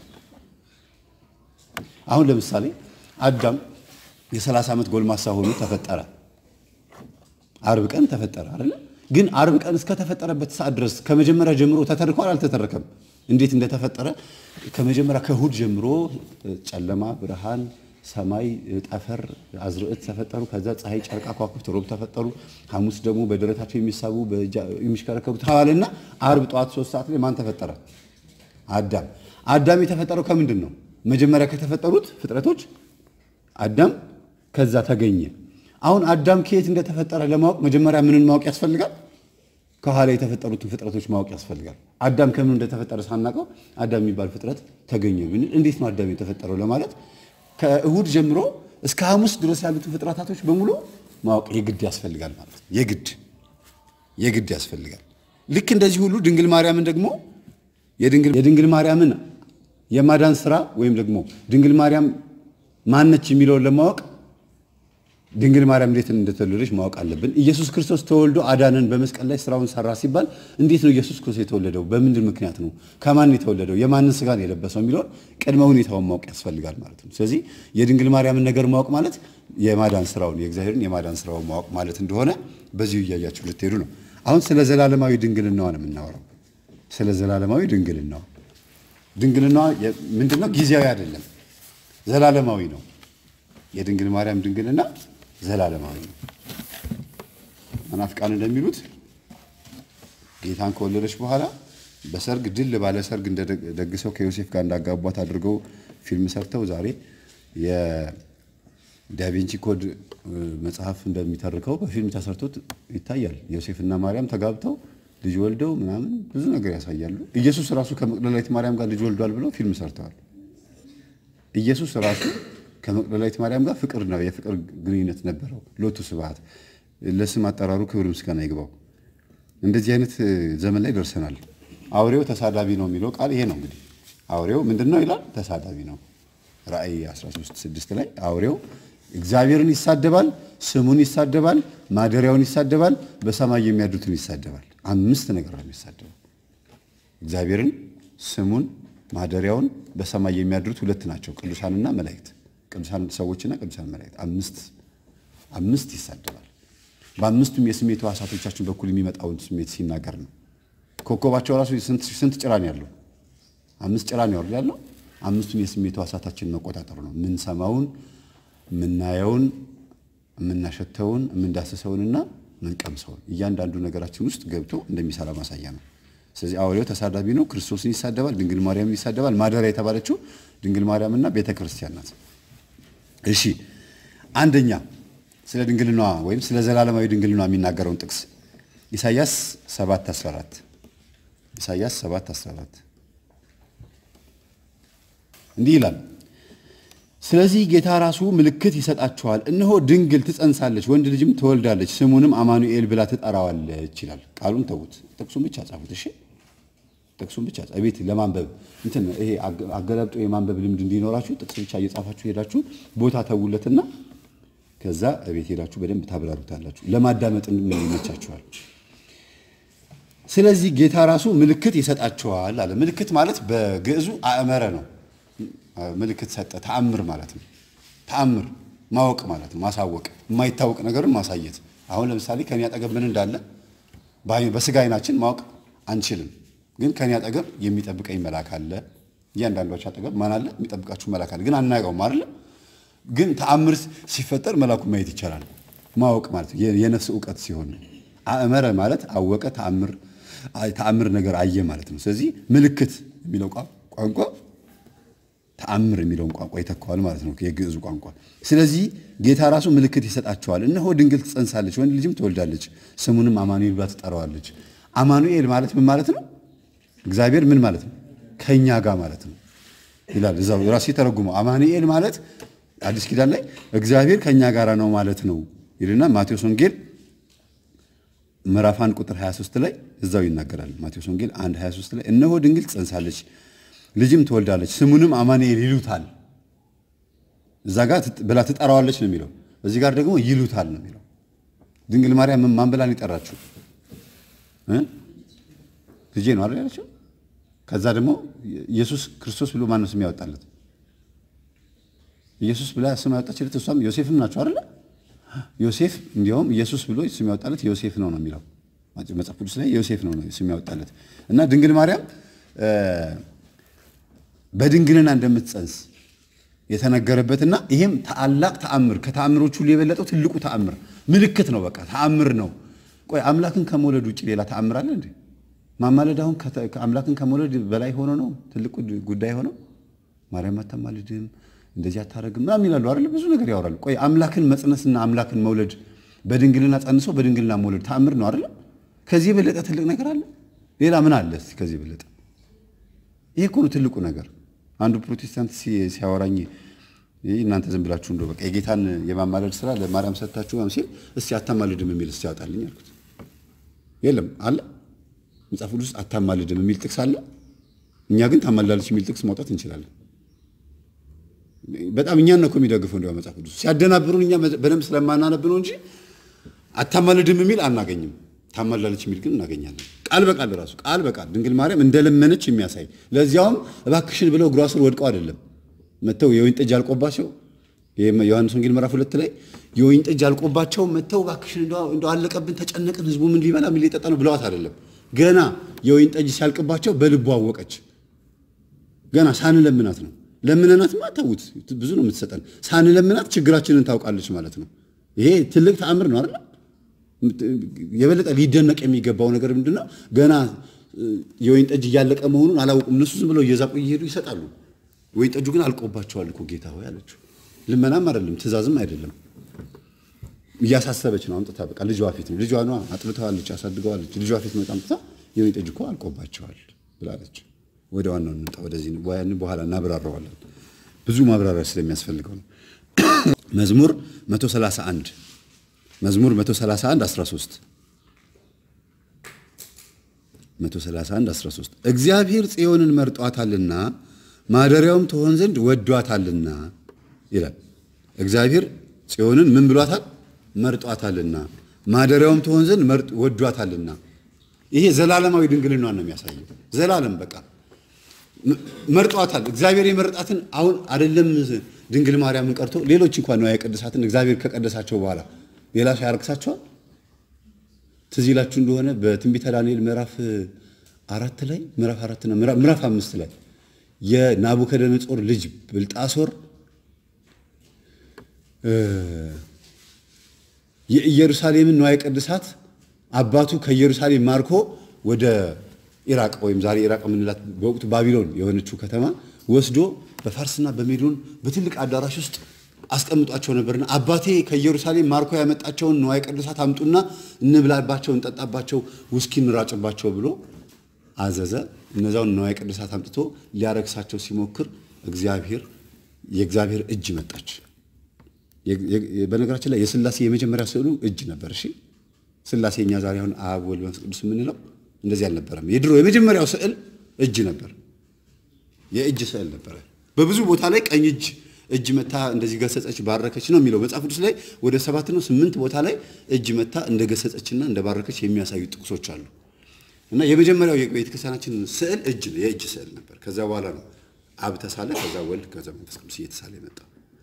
አሁን ለምሳሌ አዳም የ30 ዓመት ጎልማሳ ሆኖ ተፈጠረ አርብ ቀን ተፈጠረ አይደል ግን አርብ ቀን እስከ ተፈጠረበት ሰዓት ድረስ ከመጀመሪያ ጀምሮ ተተርኳል አልተተረከም እንዴት እንደተፈጠረ ከመጀመሪያ ከሁድ ጀምሮ ጨለማ ብርሃን ሰማይ ጠፈር አዝርዕት ተፈጠሩ ከዛ ፀሐይ ጨርቃ ከዋክብት ሮብ ተፈጠሩ ሐሙስ ደግሞ በደረታቸው የሚሳቡ በሚሽከረከሩ ተዋለና አርብ ጧት ሶስት ሰዓት ላይ ማን ተፈጠረ አዳም አዳም የተፈጠረው ከምንድነው መጀመሪያ ከተፈጠሩት ፍጥረቶች አዳም ከዛ ተገኘ አሁን አዳም ከየት እንደተፈጠረ ለማወቅ መጀመሪያ ምንን ማወቅ ያስፈልጋል ከኋላ የተፈጠሩት ፍጥረቶች ማወቅ ያስፈልጋል አዳም ከምን እንደተፈጠረ ሳናቀው አዳም የሚባል ፍጥረት ተገኘ ምን እንዴት ነው አዳም የተፈጠረው ለማለት ከእሁድ ጀምሮ እስከ ሐሙስ ድረስ ያሉት ፍጥረታቶች በሙሉ ማወቅ የግድ ያስፈልጋል ማለት ነው የግድ የግድ ያስፈልጋል ልክ እንደዚህ ሁሉ ድንግል ማርያምን ደግሞ የድንግል የድንግል ማርያምን የማዳን ስራ ወይም ደግሞ ድንግል ማርያም ማነች የሚለው ለማወቅ ድንግል ማርያም እንዴት እንደተወለደች ማወቅ አለብን ኢየሱስ ክርስቶስ ተወልዶ አዳነን በመስቀል ላይ ስራውን ሰራ ሲባል እንዴት ነው ኢየሱስ ክርስቶስ የተወለደው በምንድን ምክንያት ነው ከማን የተወለደው የማንን ስጋ ነው የለበሰው የሚለው ቅድመ ሁኔታውን ማወቅ ያስፈልጋል ማለት ነው ስለዚህ የድንግል ማርያምን ነገር ማወቅ ማለት የማዳን ስራውን የእግዚአብሔርን የማዳን ስራውን ማወቅ ማለት እንደሆነ በዚሁ ይያያችሁ ልትሄዱ ነው አሁን ስለ ዘላለማዊ ድንግልናው ነው የምናወራው ስለ ዘላለማዊ ድንግልናው ድንግልናው ምንድነው ጊዜያዊ አይደለም ዘላለማዊ ነው የድንግል ማርያም ድንግልና ዘላለማዊ ነው መናፍቃን እንደሚሉት ጌታን ከወለደች በኋላ በሰርግ ድል ባለ ሰርግ እንደደግሰው ከዮሴፍ ጋር እንዳጋቧት አድርገው ፊልም ሰርተው ዛሬ የዳቪንቺ ኮድ መጽሐፍ እንደሚተርከው በፊልም ተሰርቶት ይታያል ዮሴፍና ማርያም ተጋብተው ልጅ ወልደው ምናምን ብዙ ነገር ያሳያሉ ኢየሱስ ራሱ ከመቅደላዊት ማርያም ጋር ልጅ ወልዷል ብለው ፊልም ሰርተዋል ኢየሱስ ራሱ ከመቅደላዊት ማርያም ጋር ፍቅር ነው የፍቅር ግንኙነት ነበረው ሎቱ ስብሐት ለስም አጠራሩ ክብር ምስጋና ይግባው እንደዚህ አይነት ዘመን ላይ ደርሰናል አውሬው ተሳዳቢ ነው የሚለው ቃል ይሄ ነው እንግዲህ አውሬው ምንድነው ይላል ተሳዳቢ ነው ራእይ አስራ ሶስት ስድስት ላይ አውሬው እግዚአብሔርን ይሳደባል ስሙን ይሳደባል ማደሪያውን ይሳደባል በሰማይ የሚያድሩትን ይሳደባል አምስት ነገር ነው የሚሳደበው እግዚአብሔርን ስሙን ማደሪያውን በሰማይ የሚያድሩት ሁለት ናቸው ቅዱሳንና መላእክት ቅዱሳን ሰዎችና ቅዱሳን መላእክት አምስት አምስት ይሳደባል በአምስቱም የስሜት ሕዋሳቶቻችን በኩል የሚመጣውን ስሜት ሲናገር ነው ኮኮባቸው ራሱ ስንት ስንት ጭራን ያለው አምስት ጭራን ያወርድ ያለው አምስቱም የስሜት ሕዋሳታችን መቆጣጠር ነው ምን ሰማውን ምን ናየውን ምን ናሸተውን ምን ዳሰሰውንና ምን ቀምሰውን እያንዳንዱ ነገራችን ውስጥ ገብቶ እንደሚሰራ ማሳያ ነው ስለዚህ አውሬው ተሳዳቢ ነው ክርስቶስን ይሳደባል ድንግል ማርያምን ይሳደባል ማደሪያ የተባለችው ድንግል ማርያምና ቤተክርስቲያን ናት እሺ አንደኛ ስለ ድንግልናዋ ወይም ስለ ዘላለማዊ ድንግልናዋ የሚናገረውን ጥቅስ ኢሳይያስ ሰባት አስራ አራት ኢሳይያስ ሰባት አስራ አራት እንዲህ ይላል ስለዚህ ጌታ ራሱ ምልክት ይሰጣቸዋል እነሆ ድንግል ትጸንሳለች ወንድ ልጅም ትወልዳለች ስሙንም አማኑኤል ብላ ትጠራዋለች ይላል ቃሉን ተውት ጥቅሱን ብቻ ጻፉት እሺ ጥቅሱን ብቻ ጻቤት ለማንበብ እንትን ይሄ አገላብጦ የማንበብ ልምድ እንዲኖራችሁ ጥቅስ ብቻ እየጻፋችሁ ሄዳችሁ ቦታ ተውለትና ከዛ እቤት ሄዳችሁ በደንብ ታብራሩታላችሁ ለማዳመጥ እንመቻችኋል ስለዚህ ጌታ ራሱ ምልክት ይሰጣቸዋል አለ ምልክት ማለት በግዕዙ አእመረ ነው ምልክት ሰጠ ተአምር ማለት ነው ተአምር ማወቅ ማለት ነው ማሳወቅ የማይታወቅ ነገርን ማሳየት አሁን ለምሳሌ ከኛ አጠገብ ምን እንዳለ በስጋ አይናችን ማወቅ አንችልም ግን ከኛ አጠገብ የሚጠብቀኝ መልአክ አለ እያንዳንዳችሁ አጠገብ ማን አለ የሚጠብቃችሁ መልአክ አለ ግን አናውቀውም አይደል ግን ተአምር ሲፈጠር መልአኩ ማየት ይቻላል ማወቅ ማለት የነፍስ ዕውቀት ሲሆን አእመረ ማለት አወቀ ተአምር ተአምር ነገር አየ ማለት ነው ስለዚህ ምልክት የሚለው ቋንቋ ተአምር የሚለው ቋንቋ ይተካዋል ማለት ነው የግዕዙ ቋንቋ ስለዚህ ጌታ ራሱ ምልክት ይሰጣቸዋል እነሆ ድንግል ትጸንሳለች ወንድ ልጅም ትወልዳለች ስሙንም አማኑኤል ብላ ትጠራዋለች አማኑኤል ማለት ምን ማለት ነው እግዚአብሔር ምን ማለት ነው ከኛ ጋር ማለት ነው ይላል እዛው ራሱ ይተረጉመው አማኑኤል ማለት አዲስ ኪዳን ላይ እግዚአብሔር ከኛ ጋር ነው ማለት ነው ይልና ማቴዎስ ወንጌል ምዕራፍ አንድ ቁጥር ሃያ ሶስት ላይ እዛው ይናገራል ማቴዎስ ወንጌል አንድ ሃያ ሶስት ላይ እነሆ ድንግል ትጸንሳለች ልጅም ትወልዳለች ስሙንም አማኑኤል ይሉታል እዛ ጋር ብላ ትጠራዋለች ነው የሚለው እዚህ ጋር ደግሞ ይሉታል ነው የሚለው ድንግል ማርያም ማን ብላን ይጠራችሁ እ ልጄ ነው አይደል ያለችው ከዛ ደግሞ ኢየሱስ ክርስቶስ ብሎ ማን ነው ስም ያወጣለት ኢየሱስ ብላ ስም ያወጣችለት እሷም ዮሴፍም ናቸው አይደል ዮሴፍ እንዲያውም ኢየሱስ ብሎ ስም ያወጣለት ዮሴፍ ነው ነው የሚለው መጽሐፍ ቅዱስ ላይ ዮሴፍ ነው ነው ስም ያወጣለት እና ድንግል ማርያም በድንግልና እንደምትጸንስ የተነገረበትና ይሄም ታላቅ ተአምር ከተአምሮቹ ሁሉ የበለጠው ትልቁ ተአምር ምልክት ነው በቃ ተአምር ነው ቆይ አምላክን ከመውለድ ውጪ ሌላ ተአምር አለ እንዴ ማማለድ አሁን አምላክን ከመውለድ በላይ ሆኖ ነው ትልቁ ጉዳይ ሆኖ ማርያም አታማልድም እንደዚህ አታረግም ምናምን ይላሉ አይደል ብዙ ነገር ያወራሉ ቆይ አምላክን መጽነስና አምላክን መውለድ በድንግልና ጸንሶ በድንግልና መውለድ ተአምር ነው አይደል ከዚህ የበለጠ ትልቅ ነገር አለ ሌላ ምን አለ እስቲ ከዚህ የበለጠ ይሄ እኮ ነው ትልቁ ነገር አንዱ ፕሮቴስታንት ሲያወራኝ እናንተ ዝም ብላችሁ እንደው በቃ የጌታን የማማለድ ስራ ለማርያም ሰጣችሁ ማለት ሲል እስቲ አታማልድም የሚል እስቲ ያወጣልኝ አልኩት የለም አለ መጽሐፍ ቅዱስ አታማልድም የሚል ጥቅስ አለ እኛ ግን ታማልዳለች የሚል ጥቅስ ማውጣት እንችላለን በጣም እኛን ነው የሚደግፈው እንደው መጽሐፍ ቅዱስ ሲያደናብሩን እኛ በደንብ ስለማናነብ ነው እንጂ አታማልድም የሚል አናገኝም ታማልዳለች የሚል ግን እናገኛለን ቃል በቃል ራሱ ቃል በቃል ድንግል ማርያም እንደለመነች የሚያሳይ ለዚያውም እባክሽን ብለው እግሯ ስር ወድቀው አይደለም መተው የወይን ጠጅ አልቆባቸው ዮሐንስ ወንጌል ምዕራፍ ሁለት ላይ የወይን ጠጅ አልቆባቸው መተው እባክሽን እንደው አለቀብን ተጨነቅን ህዝቡ ምን ሊበላ ምን ሊጠጣ ነው ብለዋት አይደለም ገና የወይን ጠጅ ሲያልቅባቸው በልቧ አወቀች ገና ሳንለምናት ነው ለምነናት ማታውት ብዙ ነው የምትሰጠን ሳንለምናት ችግራችንን ታውቃለች ማለት ነው ይሄ ትልቅ ተአምር ነው አይደል የበለጠ ሊደነቅ የሚገባው ነገር ምንድነው ገና የወይን ጠጅ ያለቀ መሆኑን አላውቁም እነሱ ዝም ብለው እየዛቁ ይሄዱ ይሰጣሉ ወይን ጠጁ ግን አልቆባቸዋል እኮ ጌታ ሆይ አለችው ልመናም አይደለም ትእዛዝም አይደለም እያሳሰበች ነው አምጥታ በቃ ልጇ ፊት ነው ልጇ ነው አጥብተዋለች አሳድገዋለች ልጇ ፊት ነው አምጥታ የወይን ጠጅ እኮ አልቆባቸዋል ብላለች ወደ ዋናው እንጣ ወደዚህ ወያን በኋላ እናብራራዋለን ብዙ ማብራሪያ ስለሚያስፈልገው ነው መዝሙር መቶ ሰላሳ አንድ መዝሙር መቶ ሰላሳ አንድ አስራ ሶስት መቶ ሰላሳ አንድ አስራ ሶስት እግዚአብሔር ጽዮንን መርጧታልና ማደሪያውም ትሆን ዘንድ ወዷታልና ይላል እግዚአብሔር ጽዮንን ምን ብሏታል መርጧታልና ማደሪያውም ትሆን ዘንድ ወዷታልና ይሄ ዘላለማዊ ድንግልናን ነው የሚያሳየው ዘላለም በቃ መርጧታል እግዚአብሔር የመረጣትን አሁን አይደለም ድንግል ማርያምን ቀርቶ ሌሎች እንኳን ነው ያቀደሳትን እግዚአብሔር ከቀደሳቸው በኋላ ሌላ ሰው ያርክሳቸዋል ትዝ ይላችሁ እንደሆነ በትንቢተ ዳንኤል ምዕራፍ አራት ላይ ምዕራፍ አራት እና ምዕራፍ አምስት ላይ የናቡከደነጾር ልጅ ብልጣሶር የኢየሩሳሌምን ንዋየ ቅድሳት አባቱ ከኢየሩሳሌም ማርኮ ወደ ኢራቅ ወይም ዛሬ ኢራቅ ምንላት በወቅቱ ባቢሎን የሆነችው ከተማ ወስዶ በፋርስና በሜዶን በትልቅ አዳራሽ ውስጥ አስቀምጧቸው ነበርና አባቴ ከኢየሩሳሌም ማርኮ ያመጣቸውን ንዋየ ቅድሳት አምጡና እንብላባቸው እንጠጣባቸው ውስኪ እንራጭባቸው ብሎ አዘዘ እነዛው ንዋየ ቅድሳት አምጥቶ ሊያረክሳቸው ሲሞክር እግዚአብሔር የእግዚአብሔር እጅ መጣች በነገራችን ላይ የሥላሴ የመጀመሪያ ስዕሉ እጅ ነበር እሺ ሥላሴኛ ዛሬ አሁን አብ ወልድ መንፈስ ቅዱስ ምንለው እንደዚህ አልነበረም የድሮ የመጀመሪያው ስዕል እጅ ነበር የእጅ ስዕል ነበር በብዙ ቦታ ላይ ቀኝ እጅ እጅ መታ እንደዚህ ገሰጸች ባረከች ነው የሚለው መጽሐፍ ቅዱስ ላይ ወደ ሰባት ነው ስምንት ቦታ ላይ እጅ መታ እንደገሰጸችና እንደባረከች የሚያሳዩ ጥቅሶች አሉ እና የመጀመሪያው የቤተክርስቲያናችን ስዕል እጅ ነው የእጅ ስዕል ነበር ከዛ በኋላ ነው አብ ተሳለ ከዛ ወልድ ከዛ መንፈስ ቅዱስ እየተሳለ መጣ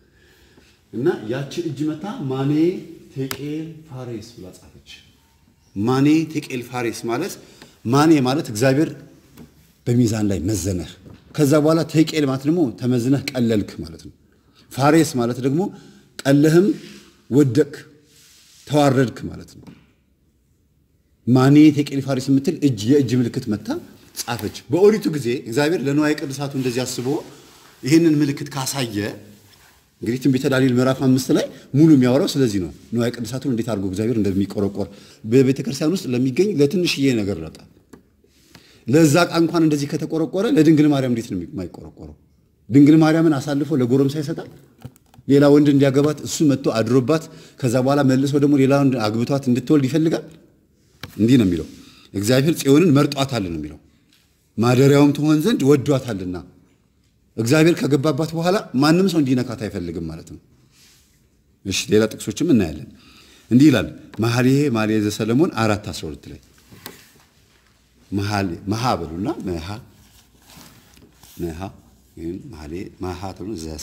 እና ያቺ እጅ መታ ማኔ ቴቄል ፋሬስ ብላ ጻፈች ማኔ ቴቄል ፋሬስ ማለት ማኔ ማለት እግዚአብሔር በሚዛን ላይ መዘነህ ከዛ በኋላ ቴቄል ማለት ደግሞ ተመዝነህ ቀለልክ ማለት ነው ፋሬስ ማለት ደግሞ ቀለህም ወደክ ተዋረድክ ማለት ነው ማኔ ቴቄል ፋሬስ የምትል እጅ የእጅ ምልክት መታ ጻፈች በኦሪቱ ጊዜ እግዚአብሔር ለንዋየ ቅድሳቱ እንደዚህ አስቦ ይሄንን ምልክት ካሳየ እንግዲህ ትንቢተ ዳንኤል ምዕራፍ አምስት ላይ ሙሉ የሚያወራው ስለዚህ ነው ንዋየ ቅድሳቱን እንዴት አድርጎ እግዚአብሔር እንደሚቆረቆር በቤተ ክርስቲያን ውስጥ ለሚገኝ ለትንሽዬ ነገር ለጣ ለዛ እንኳን እንደዚህ ከተቆረቆረ ለድንግል ማርያም እንዴት ነው የማይቆረቆረው ድንግል ማርያምን አሳልፎ ለጎረምሳ ይሰጣል ሌላ ወንድ እንዲያገባት እሱ መጥቶ አድሮባት ከዛ በኋላ መልሶ ደግሞ ሌላ ወንድ አግብቷት እንድትወልድ ይፈልጋል እንዲህ ነው የሚለው እግዚአብሔር ጽዮንን መርጧታል ነው የሚለው ማደሪያውም ትሆን ዘንድ ወዷታልና እግዚአብሔር ከገባባት በኋላ ማንንም ሰው እንዲነካት አይፈልግም ማለት ነው እሺ ሌላ ጥቅሶችም እናያለን እንዲህ ይላል መኃልየ መኃልየ ዘሰሎሞን አራት አስራ ሁለት ላይ መኃልየ መኃ በሉና መኃ መኃ ይሄን መኃልየ መኃ ተብሎ ዘሰ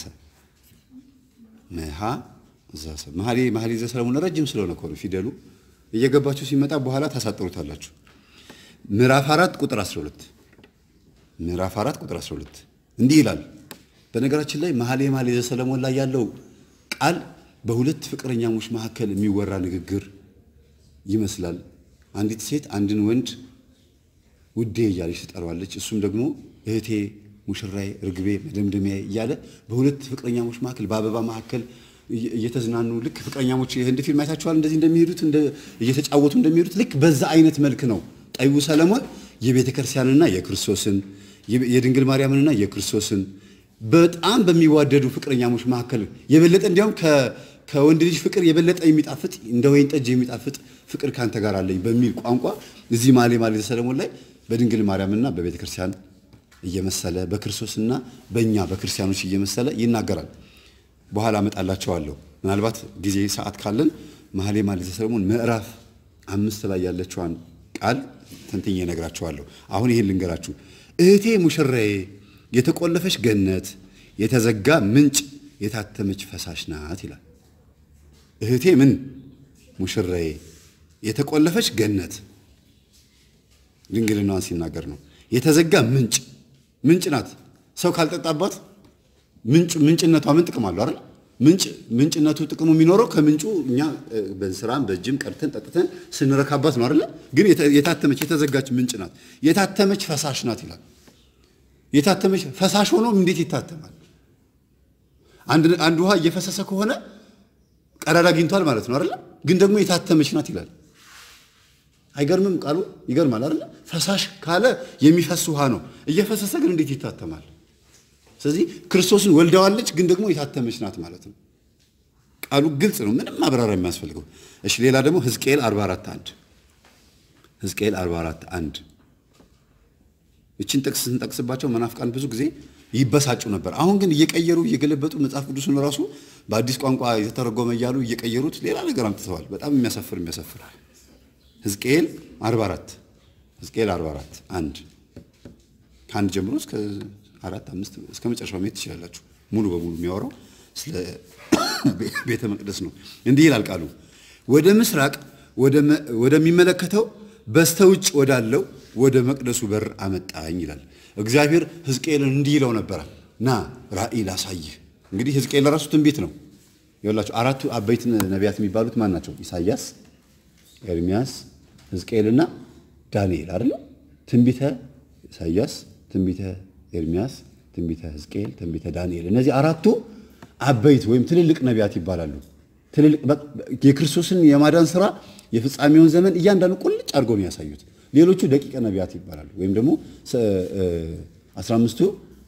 መኃ ዘሰ መኃልየ መኃልየ ዘሰሎሞን ረጅም ስለሆነ እኮ ነው ፊደሉ እየገባችሁ ሲመጣ በኋላ ታሳጥሩታላችሁ ምዕራፍ አራት ቁጥር አስራ ሁለት ምዕራፍ አራት ቁጥር አስራ ሁለት እንዲህ ይላል በነገራችን ላይ መኃልየ መኃልየ ዘሰሎሞን ላይ ያለው ቃል በሁለት ፍቅረኛሞች መካከል የሚወራ ንግግር ይመስላል አንዲት ሴት አንድን ወንድ ውዴ እያለች ትጠራዋለች እሱም ደግሞ እህቴ ሙሽራዬ ርግቤ መደምደሚያዬ እያለ በሁለት ፍቅረኛሞች መካከል በአበባ መካከል እየተዝናኑ ልክ ፍቅረኛሞች የህንድ ፊልም አይታችኋል እንደዚህ እንደሚሄዱት እንደ እየተጫወቱ እንደሚሄዱት ልክ በዛ አይነት መልክ ነው ጠቢቡ ሰሎሞን የቤተ ክርስቲያንና የክርስቶስን የድንግል ማርያምንና የክርስቶስን በጣም በሚዋደዱ ፍቅረኛሞች መካከል የበለጠ እንዲያውም ከ ከወንድ ልጅ ፍቅር የበለጠ የሚጣፍጥ እንደ ወይን ጠጅ የሚጣፍጥ ፍቅር ካንተ ጋር አለኝ በሚል ቋንቋ እዚህ መኃልየ መኃልየ ዘሰሎሞን ላይ በድንግል ማርያምና በቤተ ክርስቲያን እየመሰለ በክርስቶስና በእኛ በክርስቲያኖች እየመሰለ ይናገራል በኋላ አመጣላችኋለሁ ምናልባት ጊዜ ሰዓት ካለን መኃልየ መኃልየ ዘሰሎሞን ምዕራፍ አምስት ላይ ያለችዋን ቃል ተንትኜ እነግራችኋለሁ አሁን ይሄን ልንገራችሁ እህቴ ሙሽራዬ የተቆለፈች ገነት የተዘጋ ምንጭ የታተመች ፈሳሽ ናት ይላል እህቴ ምን ሙሽራዬ የተቆለፈች ገነት ድንግልናዋን ሲናገር ነው የተዘጋ ምንጭ ምንጭ ናት ሰው ካልጠጣባት ምንጭ ምንጭነቷ ምን ጥቅም አለው አይደል ምንጭ ምንጭነቱ ጥቅሙ የሚኖረው ከምንጩ እኛ በስራም በጅም ቀርተን ጠጥተን ስንረካባት ነው አይደል ግን የታተመች የተዘጋች ምንጭ ናት የታተመች ፈሳሽ ናት ይላል የታተመች ፈሳሽ ሆኖ እንዴት ይታተማል አንድ አንድ ውሃ እየፈሰሰ ከሆነ ቀዳዳ አግኝቷል ማለት ነው አይደል ግን ደግሞ የታተመች ናት ይላል አይገርምም ቃሉ ይገርማል አይደል ፈሳሽ ካለ የሚፈስ ውሃ ነው እየፈሰሰ ግን እንዴት ይታተማል ስለዚህ ክርስቶስን ወልደዋለች ግን ደግሞ የታተመች ናት ማለት ነው ቃሉ ግልጽ ነው ምንም ማብራሪያ የሚያስፈልገው እሺ ሌላ ደግሞ ሕዝቅኤል አርባ አራት አንድ ሕዝቅኤል አርባ አራት አንድ እቺን ጥቅስ ስንጠቅስባቸው መናፍቃን ብዙ ጊዜ ይበሳጩ ነበር አሁን ግን እየቀየሩ እየገለበጡ መጽሐፍ ቅዱስን ራሱ በአዲስ ቋንቋ የተተረጎመ ይያሉ እየቀየሩት ሌላ ነገር አምጥተዋል በጣም የሚያሳፍር የሚያሳፍር ሕዝቅኤል አርባ አራት ሕዝቅኤል አርባ አራት አንድ ካንድ ጀምሮ እስከ አራት አምስት እስከ መጨረሻው መሄድ ትችላላችሁ ሙሉ በሙሉ የሚያወራው ስለ ቤተ መቅደስ ነው እንዲህ ይላል ቃሉ ወደ ምስራቅ ወደ ወደሚመለከተው በስተውጭ ወዳለው ወደ መቅደሱ በር አመጣኝ ይላል እግዚአብሔር ሕዝቅኤልን እንዲህ ይለው ነበር ና ራእይ ላሳይህ እንግዲህ ሕዝቅኤል ራሱ ትንቢት ነው ይኸውላችሁ አራቱ አበይት ነቢያት የሚባሉት ማን ናቸው ኢሳይያስ ኤርሚያስ ሕዝቅኤልና ዳንኤል አይደል ትንቢተ ኢሳይያስ ትንቢተ ኤርሚያስ ትንቢተ ሕዝቅኤል ትንቢተ ዳንኤል እነዚህ አራቱ አበይት ወይም ትልልቅ ነቢያት ይባላሉ ትልልቅ የክርስቶስን የማዳን ሥራ የፍጻሜውን ዘመን እያንዳንዱ ቁልጭ አድርገው ነው ያሳዩት ሌሎቹ ደቂቀ ነቢያት ይባላሉ ወይም ደግሞ አስራ አምስቱ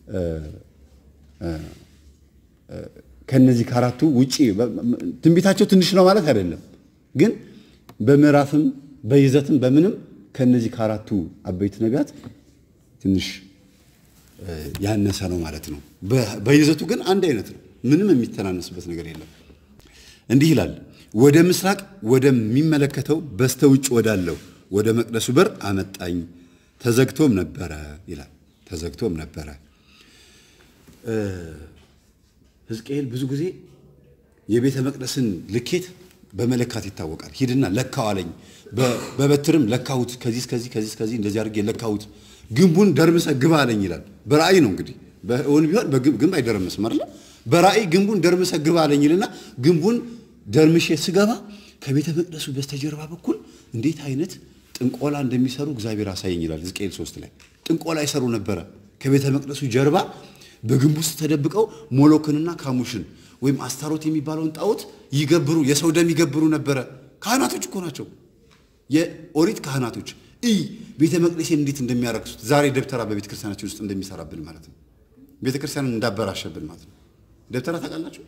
ከነዚህ ከአራቱ ውጪ ትንቢታቸው ትንሽ ነው ማለት አይደለም ግን በመራፍም በይዘትም በምንም ከነዚህ ከአራቱ አበይት ነቢያት ትንሽ ያነሰ ነው ማለት ነው በይዘቱ ግን አንድ አይነት ነው ምንም የሚተናነስበት ነገር የለም እንዲህ ይላል ወደ ምስራቅ ወደሚመለከተው በስተውጭ ወዳለው ወደ መቅደሱ በር አመጣኝ ተዘግቶም ነበር ይላል ተዘግቶም ነበር ሕዝቅኤል ብዙ ጊዜ የቤተ መቅደስን ልኬት በመለካት ይታወቃል ሂድና ለካው አለኝ በበትርም ለካውት ከዚህ ከዚህ ከዚህ ከዚህ እንደዚህ አድርጌ ለካውት ግንቡን ደርምሰ ግባ አለኝ ይላል በራእይ ነው እንግዲህ በእውን ቢሆን በግንብ አይደረምስም አይደል በራእይ ግንቡን ደርምሰ ግባ አለኝ ይልና ግንቡን ደርምሼ ስገባ ከቤተ መቅደሱ በስተጀርባ በኩል እንዴት አይነት ጥንቆላ እንደሚሰሩ እግዚአብሔር አሳየኝ ይላል ሕዝቅኤል ሶስት ላይ ጥንቆላ ይሰሩ ነበር ከቤተ መቅደሱ ጀርባ በግንቡ ውስጥ ተደብቀው ሞሎክንና ካሙሽን ወይም አስታሮት የሚባለውን ጣዖት ይገብሩ የሰው ደም ይገብሩ ነበር ካህናቶች እኮ ናቸው የኦሪት ካህናቶች ኢ ቤተ መቅደስን እንዴት እንደሚያረክሱት ዛሬ ደብተራ በቤተ ክርስቲያናችን ውስጥ እንደሚሰራብን ማለት ነው ቤተ ክርስቲያንን እንዳበራሸብን ማለት ነው ደብተራ ታውቃላችሁ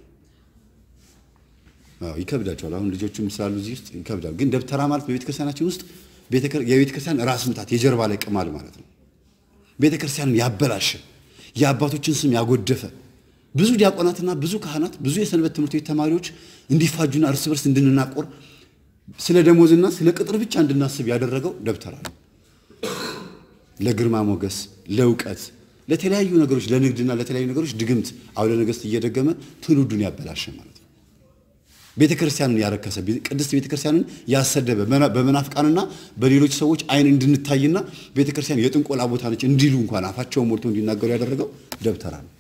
አዎ ይከብዳቸዋል አሁን ልጆቹም ስላሉ እዚህ ውስጥ ይከብዳል ግን ደብተራ ማለት በቤተ ክርስቲያናችን ውስጥ የቤተ ክርስቲያን ራስ ምታት የጀርባ ላይ ቅማል ማለት ነው ቤተ ክርስቲያንን ያበላሸ የአባቶችን ስም ያጎደፈ ብዙ ዲያቆናትና ብዙ ካህናት ብዙ የሰንበት ትምህርት ቤት ተማሪዎች እንዲፋጁና እርስ በርስ እንድንናቆር ስለ ደሞዝና ስለ ቅጥር ብቻ እንድናስብ ያደረገው ደብተራ ነው። ለግርማ ሞገስ ለውቀት ለተለያዩ ነገሮች ለንግድና ለተለያዩ ነገሮች ድግምት አውደ ነገስት እየደገመ ትውልዱን ያበላሸ ማለት ነው። ቤተክርስቲያንን ያረከሰ ቅድስት ቤተክርስቲያንን ያሰደበ በመናፍቃንና በሌሎች ሰዎች አይን እንድንታይና ቤተክርስቲያን የጥንቆላ ቦታ ነች እንዲሉ እንኳን አፋቸው ሞልቶ እንዲናገሩ ያደረገው ደብተራ ነው።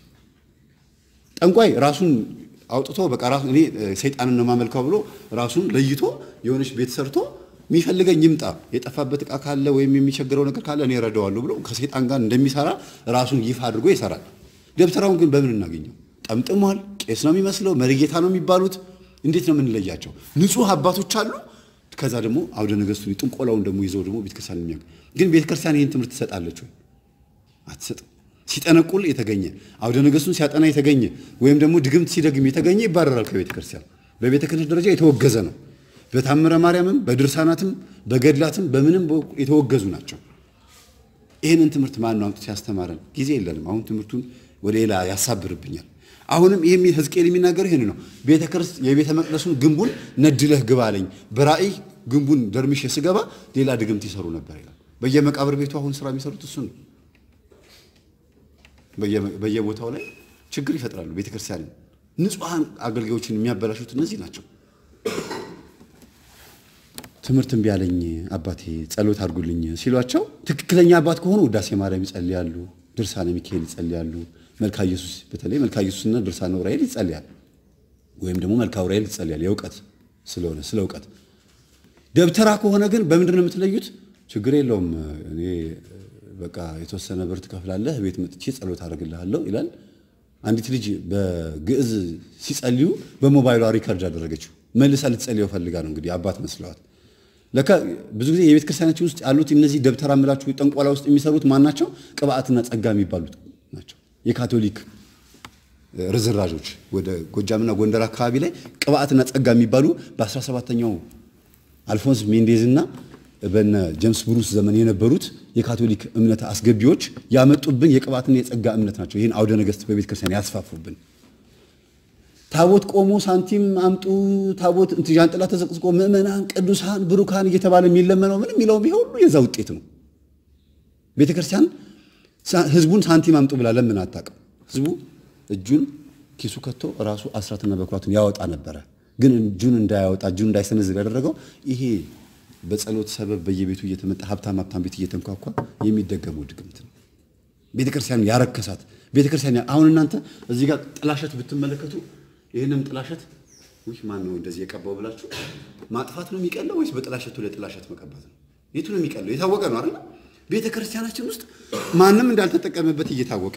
ጠንቋይ ራሱን አውጥቶ በቃ ራሱ እኔ ሰይጣንን ነው ማመልከው ብሎ ራሱን ለይቶ የሆነች ቤት ሰርቶ የሚፈልገኝ ይምጣ የጠፋበት ዕቃ ካለ ወይም የሚቸግረው ነገር ካለ እኔ እረዳዋለሁ ብሎ ከሰይጣን ጋር እንደሚሰራ ራሱን ይፋ አድርጎ ይሰራል። ደብተራውን ግን በምን እናገኘው? ጠምጥሟል። ቄስ ነው የሚመስለው፣ መሪጌታ ነው የሚባሉት። እንዴት ነው የምንለያቸው? ንጹህ አባቶች አሉ። ከዛ ደግሞ አውደ ነገስቱን ጥንቆላውን ደግሞ ይዘው ደግሞ ቤተክርስቲያን የሚያውቅ ግን ቤተክርስቲያን ይሄን ትምህርት ትሰጣለች ወይ? አትሰጥም። ሲጠነቁል የተገኘ አውደ ነገስቱን ሲያጠና የተገኘ ወይም ደግሞ ድግምት ሲደግም የተገኘ ይባረራል ከቤተክርስቲያን። በቤተ ክህነት ደረጃ የተወገዘ ነው። በታምረ ማርያምም በድርሳናትም በገድላትም በምንም የተወገዙ ናቸው። ይሄንን ትምህርት ማን ነው አምጥቶ ያስተማረን? ጊዜ የለንም። አሁን ትምህርቱን ወደ ሌላ ያሳብርብኛል። አሁንም ይሄም ሕዝቅኤል የሚናገረው ይሄን ነው። ቤተክርስቲያን የቤተ መቅደሱን ግንቡን ነድለህ ግባ አለኝ። በራእይ ግንቡን ደርምሼ ስገባ ሌላ ድግምት ይሰሩ ነበር ይላል። በየመቃብር ቤቱ አሁን ስራ የሚሰሩት እሱ ነው። በየቦታው ላይ ችግር ይፈጥራሉ። ቤተክርስቲያን ንጹሃን አገልጋዮችን የሚያበላሹት እነዚህ ናቸው። ትምህርትም ቢያለኝ አባቴ ጸሎት አድርጉልኝ ሲሏቸው ትክክለኛ አባት ከሆኑ ውዳሴ ማርያም ይጸልያሉ፣ ድርሳነ ሚካኤል ይጸልያሉ። መልካ ኢየሱስ በተለይ መልካ ኢየሱስና ድርሳነ ዑራኤል ይጸልያል ወይም ደግሞ መልካ ዑራኤል ይጸልያል የእውቀት ስለሆነ ስለ እውቀት። ደብተራ ከሆነ ግን በምንድነው የምትለዩት? ችግር የለውም እኔ በቃ የተወሰነ ብር ትከፍላለህ ቤት መጥቼ ጸሎት አደርግልሃለሁ ይላል። አንዲት ልጅ በግዕዝ ሲጸልዩ በሞባይሏ ሪከርድ አደረገችው። መልሳ ልትጸልየው ፈልጋ ነው እንግዲህ አባት መስለዋት። ለካ ብዙ ጊዜ የቤተ ክርስቲያናችን ውስጥ ያሉት እነዚህ ደብተራ አምላችሁ ጠንቋላ ውስጥ የሚሰሩት ማን ናቸው? ቅባትና ጸጋ የሚባሉት ናቸው። የካቶሊክ ርዝራዦች ወደ ጎጃምና ጎንደር አካባቢ ላይ ቅባትና ጸጋ የሚባሉ በ17ኛው አልፎንስ ሜንዴዝና በነ ጄምስ ብሩስ ዘመን የነበሩት የካቶሊክ እምነት አስገቢዎች ያመጡብን የቅባትና የጸጋ እምነት ናቸው። ይሄን አውደ ነገስት በቤተ ክርስቲያን ያስፋፉብን። ታቦት ቆሞ ሳንቲም አምጡ ታቦት እንት ጃንጥላ ተዘቅዝቆ ምእመናን ቅዱሳን ብሩካን እየተባለ የሚለመነው ምንም የሚለው ቢሆን የዛ ውጤት ነው። ቤተ ክርስቲያን ህዝቡን ሳንቲም አምጡ ብላ ለምን አታውቅም? ህዝቡ እጁን ኪሱ ከቶ ራሱ አስራትና በኩራቱን ያወጣ ነበረ። ግን እጁን እንዳያወጣ እጁን እንዳይሰነዝር ያደረገው ይሄ በጸሎት ሰበብ በየቤቱ እየተመጣ ሀብታም ሀብታም ቤት እየተንኳኳ የሚደገመው ድግምት ነው። ቤተ ክርስቲያን ያረከሳት ቤተ ክርስቲያን አሁን እናንተ እዚህ ጋር ጥላሸት ብትመለከቱ ይሄንም ጥላሸት ወይ ማን ነው እንደዚህ የቀባው ብላችሁ ማጥፋት ነው የሚቀለው ወይስ በጥላሸቱ ላይ ጥላሸት መቀባት ነው? የቱ ነው የሚቀለው? የታወቀ ነው አይደል? ቤተ ክርስቲያናችን ውስጥ ማንንም እንዳልተጠቀመበት እየታወቀ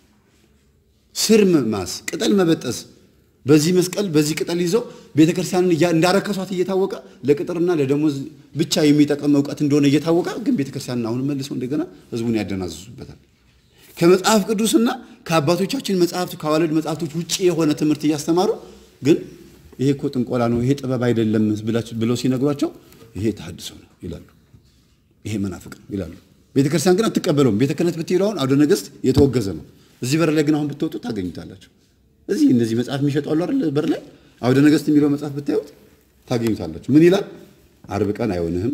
ስር ማስ ቅጠል መበጠስ በዚህ መስቀል በዚህ ቅጠል ይዘው ቤተ ክርስቲያንን እንዳረከሷት እየታወቀ ለቅጥርና ለደሞዝ ብቻ የሚጠቀም ዕውቀት እንደሆነ እየታወቀ ግን ቤተ ክርስቲያንን አሁን መልሰው እንደገና ህዝቡን ያደናዝዙበታል። ከመጽሐፍ ቅዱስና ከአባቶቻችን መጽሐፍት ከዋለድ መጽሐፍቶች ውጪ የሆነ ትምህርት እያስተማሩ ግን ይሄ እኮ ጥንቆላ ነው ይሄ ጥበብ አይደለም ብለው ሲነግሯቸው ይሄ ተሐድሶ ነው ይላሉ። ይሄ መናፍቅ ነው ይላሉ። ቤተ ክርስቲያን ግን አትቀበለውም። ቤተ ክህነት ብትሄዱ አሁን አውደ ነገስት የተወገዘ ነው። እዚህ በር ላይ ግን አሁን ብትወጡ ታገኙታላችሁ። እዚህ እነዚህ መጽሐፍ የሚሸጡ አሉ አይደል? በር ላይ አውደ ነገስት የሚለው መጽሐፍ ብታዩት ታገኙታላችሁ። ምን ይላል? አርብ ቀን አይሆንህም፣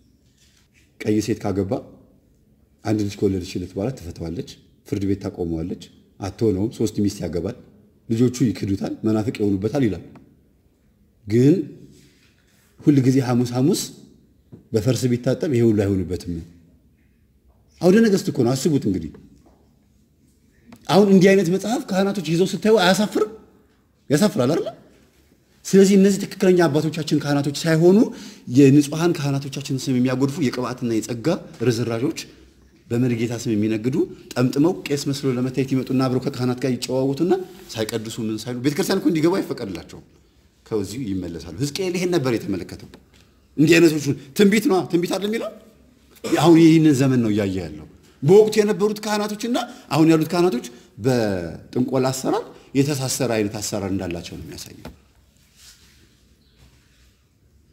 ቀይ ሴት ካገባ አንድ ልጅ ከወለደችለት በኋላ ትፈታዋለች፣ ፍርድ ቤት ታቆመዋለች፣ አትሆነውም፣ ሶስት ሚስት ያገባል፣ ልጆቹ ይክዱታል፣ መናፍቅ ይሆኑበታል ይላል። ግን ሁሉ ጊዜ ሐሙስ ሐሙስ በፈርስ ቢታጠብ ይሄ ሁሉ አይሆንበትም። አውደ ነገስት እኮ ነው። አስቡት እንግዲህ አሁን እንዲህ አይነት መጽሐፍ ካህናቶች ይዘው ስታዩ አያሳፍርም? ያሳፍራል አይደል? ስለዚህ እነዚህ ትክክለኛ አባቶቻችን ካህናቶች ሳይሆኑ የንጹሃን ካህናቶቻችን ስም የሚያጎድፉ የቅባትና የጸጋ ርዝራዦች በመርጌታ ስም የሚነግዱ ጠምጥመው ቄስ መስሎ ለመታየት ይመጡና አብረው ከካህናት ጋር ይጨዋወቱና ሳይቀድሱ ምን ሳይሉ ቤተክርስቲያን እኮ እንዲገባ አይፈቀድላቸው ከዚህ ይመለሳሉ። ሕዝቅኤል ይሄን ነበር የተመለከተው። እንዲህ አይነቶቹ ትንቢት ነው ትንቢት አይደል የሚለው አሁን ይህንን ዘመን ነው ያያየ ያለው። በወቅቱ የነበሩት ካህናቶችና አሁን ያሉት ካህናቶች በጥንቆላ አሰራር የተሳሰረ አይነት አሰራር እንዳላቸው ነው የሚያሳየው።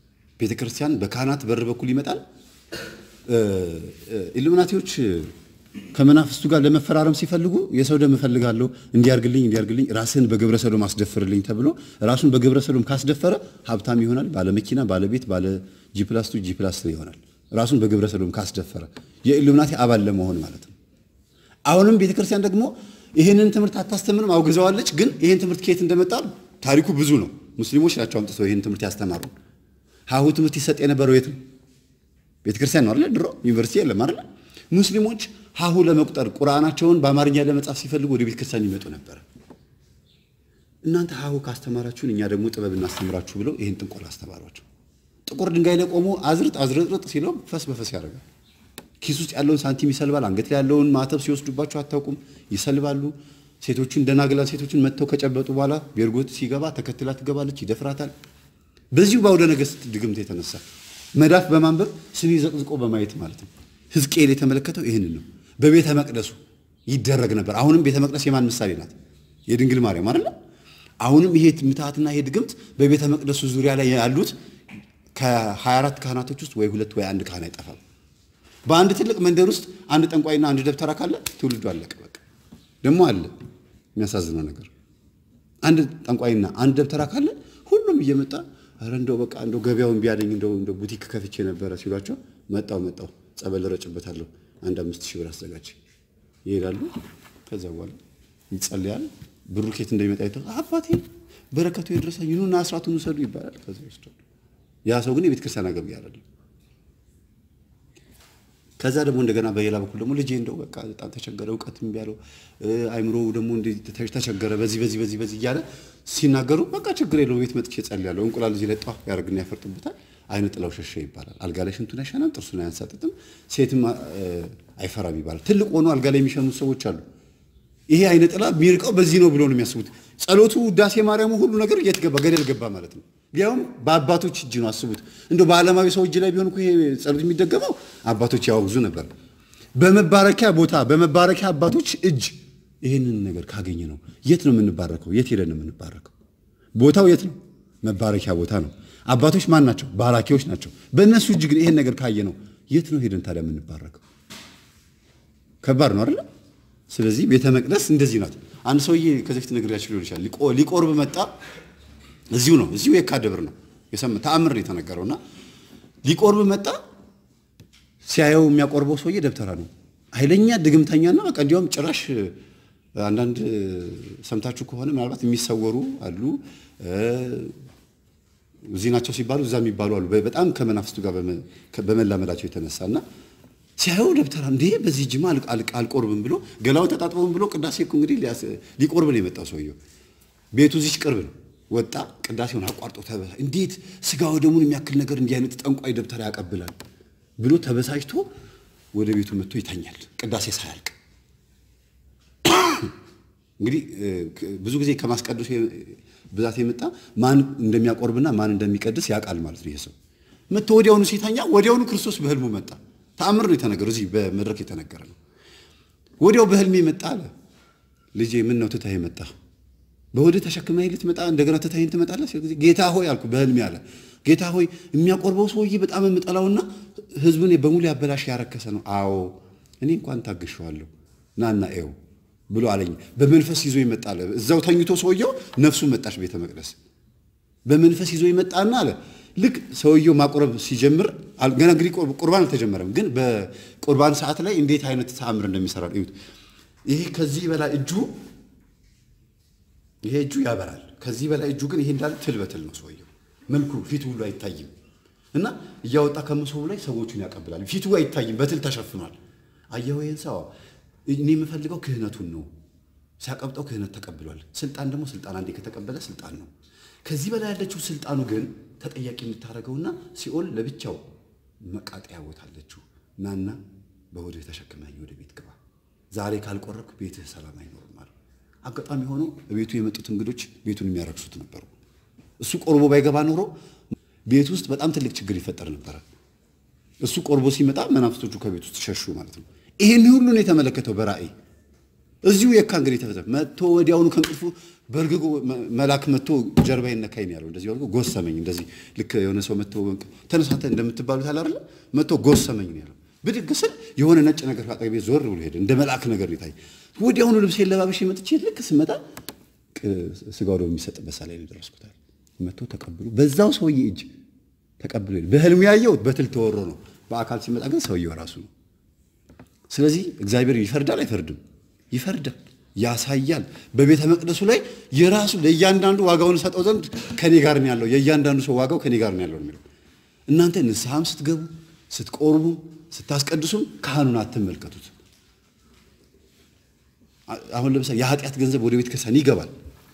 ቤተክርስቲያን በካህናት በር በኩል ይመጣል። ኢሉሚናቲዎች ከመናፍስቱ ጋር ለመፈራረም ሲፈልጉ የሰው ደም ፈልጋለሁ እንዲያርግልኝ እንዲያርግልኝ ራስን በግብረ ሰዶም አስደፍርልኝ ተብሎ ራሱን በግብረ ሰዶም ካስደፈረ ሀብታም ይሆናል ባለ መኪና ባለ ቤት ባለ ጂ+2 ጂ+3 ይሆናል ራሱን በግብረ ሰዶም ካስደፈረ የኢሉሚናቲ አባል ለመሆን ማለት ነው አሁንም ቤተክርስቲያን ደግሞ ይሄንን ትምህርት አታስተምርም አውግዘዋለች ግን ይሄን ትምህርት ከየት እንደመጣ ታሪኩ ብዙ ነው ሙስሊሞች ናቸው አምጥተው ይሄን ትምህርት ያስተማሩ ሀሁ ትምህርት ይሰጥ የነበረው የት ቤተክርስቲያን ነው አይደል ድሮ ዩኒቨርሲቲ የለም አይደል ሙስሊሞች ሀሁ ለመቁጠር ቁርአናቸውን በአማርኛ ለመጻፍ ሲፈልጉ ወደ ቤተክርስቲያን ይመጡ ነበር እናንተ ሀሁ ካስተማራችሁን እኛ ደግሞ ጥበብ እናስተምራችሁ ብለው ይሄን ጥንቆላ አስተማሯቸው ጥቁር ድንጋይ ላይ ቆሞ አዝርጥ አዝርጥ ሲለው ፈስ በፈስ ያደርጋል ኪስ ውስጥ ያለውን ሳንቲም ይሰልባል አንገት ላይ ያለውን ማተብ ሲወስዱባቸው አታውቁም ይሰልባሉ ሴቶችን ደናግላ ሴቶችን መተው ከጨበጡ በኋላ ቤርጎት ሲገባ ተከትላ ትገባለች ይደፍራታል በዚሁ ባውደ ነገስት ድግምት የተነሳ መዳፍ በማንበብ ስኒ ዘቅዝቆ በማየት ማለት ነው ሕዝቅኤል የተመለከተው ይሄንን ነው በቤተ መቅደሱ ይደረግ ነበር አሁንም ቤተ መቅደስ የማን ምሳሌ ናት የድንግል ማርያም አይደል አሁንም ይሄ ምታትና ይሄ ድግምት በቤተ መቅደሱ ዙሪያ ላይ ያሉት ከ24 ካህናቶች ውስጥ ወይ ሁለት ወይ አንድ ካህን አይጠፋም በአንድ ትልቅ መንደር ውስጥ አንድ ጠንቋይና አንድ ደብተራ ካለ ትውልዱ አለቀ በቃ ደሞ አለ የሚያሳዝነው ነገር አንድ ጠንቋይና አንድ ደብተራ ካለ ሁሉም እየመጣ አረ እንደው በቃ እንደው ገበያውን ቢያደኝ እንደው እንደው ቡቲክ ከፍቼ ነበር ሲሏቸው መጣው መጣው ጸበል ረጭበታለሁ አንድ አምስት ሺህ ብር አዘጋጅ ይሄዳሉ ከዛ በኋላ ይጸልያል ብሩ ከየት እንደሚመጣ ይተው አባቴ በረከቱ ይድረሰኝ ይኑና አስራቱን ወሰዱ ይባላል ከዛ ይወስዳሉ ያ ሰው ግን የቤተ ክርስቲያን አገልጋይ አይደለም ከዛ ደግሞ እንደገና በሌላ በኩል ደግሞ ልጄ እንደው በቃ በጣም ተቸገረ ዕውቀትም ቢያለው አይምሮ ደግሞ እንደ ተቸገረ በዚህ በዚህ በዚህ በዚህ ይያለ ሲናገሩ በቃ ችግር የለው ቤት መጥቼ ጸልያለሁ እንቁላል እዚህ ለጣ ያርግና ያፈርጥበታል አይነ ጥላው ሸሸ ይባላል አልጋ ላይ ሽንቱን ያሻናል ጥርሱን ያንሳጥጥም ሴትም አይፈራም ይባላል ትልቅ ሆኖ አልጋ ላይ የሚሸኑ ሰዎች አሉ ይሄ አይነ ጥላ ሚርቀው በዚህ ነው ብሎ ነው የሚያስቡት ጸሎቱ ዳሴ ማርያም ሁሉ ነገር እየተገባ ገደል ገባ ማለት ነው ቢያውም በአባቶች እጅ ነው አስቡት እንደው በዓለማዊ ሰው እጅ ላይ ቢሆን እኮ ይሄ ጸሎት የሚደገመው አባቶች ያወግዙ ነበር በመባረኪያ ቦታ በመባረኪያ አባቶች እጅ ይሄንን ነገር ካገኘ ነው የት ነው የምንባረከው የት ሄደን ነው የምንባረከው ቦታው የት ነው መባረኪያ ቦታ ነው አባቶች ማን ናቸው ባራኪዎች ናቸው በእነሱ እጅ ግን ይሄን ነገር ካየ ነው የት ነው ሄደን ታዲያ የምንባረከው ከባድ ነው አይደል ስለዚህ ቤተ መቅደስ እንደዚህ ናት አንድ ሰውዬ ከዚህ ፊት ነግሬያችሁ ሊሆን ይችላል ሊቆርብ መጣ እዚሁ ነው እዚሁ የካደብር ነው የሰማ ተአምር ነው የተነገረውና ሊቆርብ መጣ ሲያየው የሚያቆርበው ሰውዬ ደብተራ ነው ኃይለኛ ድግምተኛና በቃ እንዲያውም ጭራሽ አንዳንድ ሰምታችሁ ከሆነ ምናልባት የሚሰወሩ አሉ እዚህ ናቸው ሲባሉ እዛ የሚባሉ አሉ በጣም ከመናፍስቱ ጋር በመላመዳቸው የተነሳና ሲያየው ደብተራ እንዴ በዚህ ጅማ አልቆርብም ብሎ ገላው ተጣጥቦም ብሎ ቅዳሴ እኮ እንግዲህ ሊቆርብ ነው የመጣው ሰውዬው ቤቱ እዚህ ቅርብ ነው ወጣ ቅዳሴውን አቋርጦ ተበሳ እንዴት ስጋው ደሙን የሚያክል ነገር እንዲህ አይነት ጠንቋይ ደብተራ ያቀብላል ብሎ ተበሳጭቶ ወደ ቤቱ መጥቶ ይተኛል ቅዳሴ ሳያልቅ እንግዲህ ብዙ ጊዜ ከማስቀደሱ ብዛት የመጣ ማን እንደሚያቆርብና ማን እንደሚቀድስ ያቃል ማለት ነው ይሄው መጥቶ ወዲያውኑ ሲተኛ ወዲያውኑ ክርስቶስ በህልሙ መጣ ተአምር ነው የተነገረው እዚህ በመድረክ የተነገረ ነው ወዲያው በህልሜ መጣ አለ ልጄ ምን ነው ተታይ መጣ በወደ ተሸክመህ ልትመጣ እንደገና ተታይን ትመጣለህ ስለዚህ ጌታ ሆይ አልኩ በህልሜ አለ ጌታ ሆይ የሚያቆርበው ሰውዬ በጣም የምጠላውና ህዝቡን በሙሉ ያበላሽ ያረከሰ ነው አዎ እኔ እንኳን ታግሻለሁ ናና ኤው ብሎ አለኝ በመንፈስ ይዞ ይመጣል እዛው ተኝቶ ሰውየው ነፍሱ መጣሽ ቤተ መቅደስ በመንፈስ ይዞ ይመጣና አለ ልክ ሰውየው ማቆረብ ሲጀምር ገና እንግዲህ ቁርባን አልተጀመረም ግን በቁርባን ሰዓት ላይ እንዴት አይነት ተአምር እንደሚሰራ እዩት ይሄ ከዚህ በላይ እጁ ይሄ እጁ ያበራል ከዚህ በላይ እጁ ግን ይሄ እንዳለ ትልበትል ነው ሰውየው መልኩ ፊቱ ሁሉ አይታይም እና እያወጣ ከመሰው ላይ ሰዎችን ያቀብላል ፊቱ አይታይም በትል ተሸፍኗል አየው ይሄን ሰው እኔ የምፈልገው ክህነቱን ነው ሲያቀብጠው ክህነት ተቀብሏል ስልጣን ደግሞ ስልጣን አንዴ ከተቀበለ ስልጣን ነው ከዚህ በላይ ያለችው ስልጣኑ ግን ተጠያቂ የምታረገውና ሲኦል ለብቻው መቃጠያ ቦታለችው ናና በወደ ተሸክመኝ ወደ ቤት ግባ ዛሬ ካልቆረብክ ቤትህ ሰላም አይኖርም ማለት አጋጣሚ ሆኖ በቤቱ የመጡት እንግዶች ቤቱን የሚያረክሱት ነበሩ እሱ ቆርቦ ባይገባ ኖሮ ቤት ውስጥ በጣም ትልቅ ችግር ይፈጠር ነበር እሱ ቆርቦ ሲመጣ መናፍስቶቹ ከቤት ውስጥ ሸሹ ማለት ነው ይሄን ሁሉ ነው የተመለከተው በራእይ እዚሁ የካ እንግዲህ ተፈተ መጥቶ ወዲያውኑ ከንቅልፉ በርግጎ መላክ መጥቶ ጀርባዬን ነካኝ ያለው እንደዚህ ወልጎ ጎሰመኝ እንደዚህ ልክ የሆነ ሰው መጥቶ ተነሳተ እንደምትባሉት አለ አይደል መጥቶ ጎሰመኝ ያለው ብድግ ስል የሆነ ነጭ ነገር ካጠገቤ ዞር ብሎ ሄደ እንደ መልአክ ነገር ይታይ ወዲያውኑ ልብሴን ለባብሼ መጥቼ ልክ ስመጣ ስጋው ደም የሚሰጥበት ሳላይ ደረስኩታል መጥቶ ተቀብሎ በዛው ሰውዬ እጅ ተቀብሎ በህልሙ ያየው በትል ተወሮ ነው በአካል ሲመጣ ግን ሰውዬው ራሱ ነው ስለዚህ እግዚአብሔር ይፈርዳል አይፈርድም ይፈርዳል ያሳያል በቤተ መቅደሱ ላይ የራሱ ለእያንዳንዱ ዋጋውን ሰጠው ዘንድ ከኔ ጋር ነው ያለው የእያንዳንዱ ሰው ዋጋው ከኔ ጋር ነው ያለው የሚለው እናንተ ንስሐም ስትገቡ ስትቆርቡ ስታስቀድሱም ካህኑን አትመልከቱት አሁን ለምሳሌ የኃጢአት ገንዘብ ወደ ቤተ ክርስቲያን ይገባል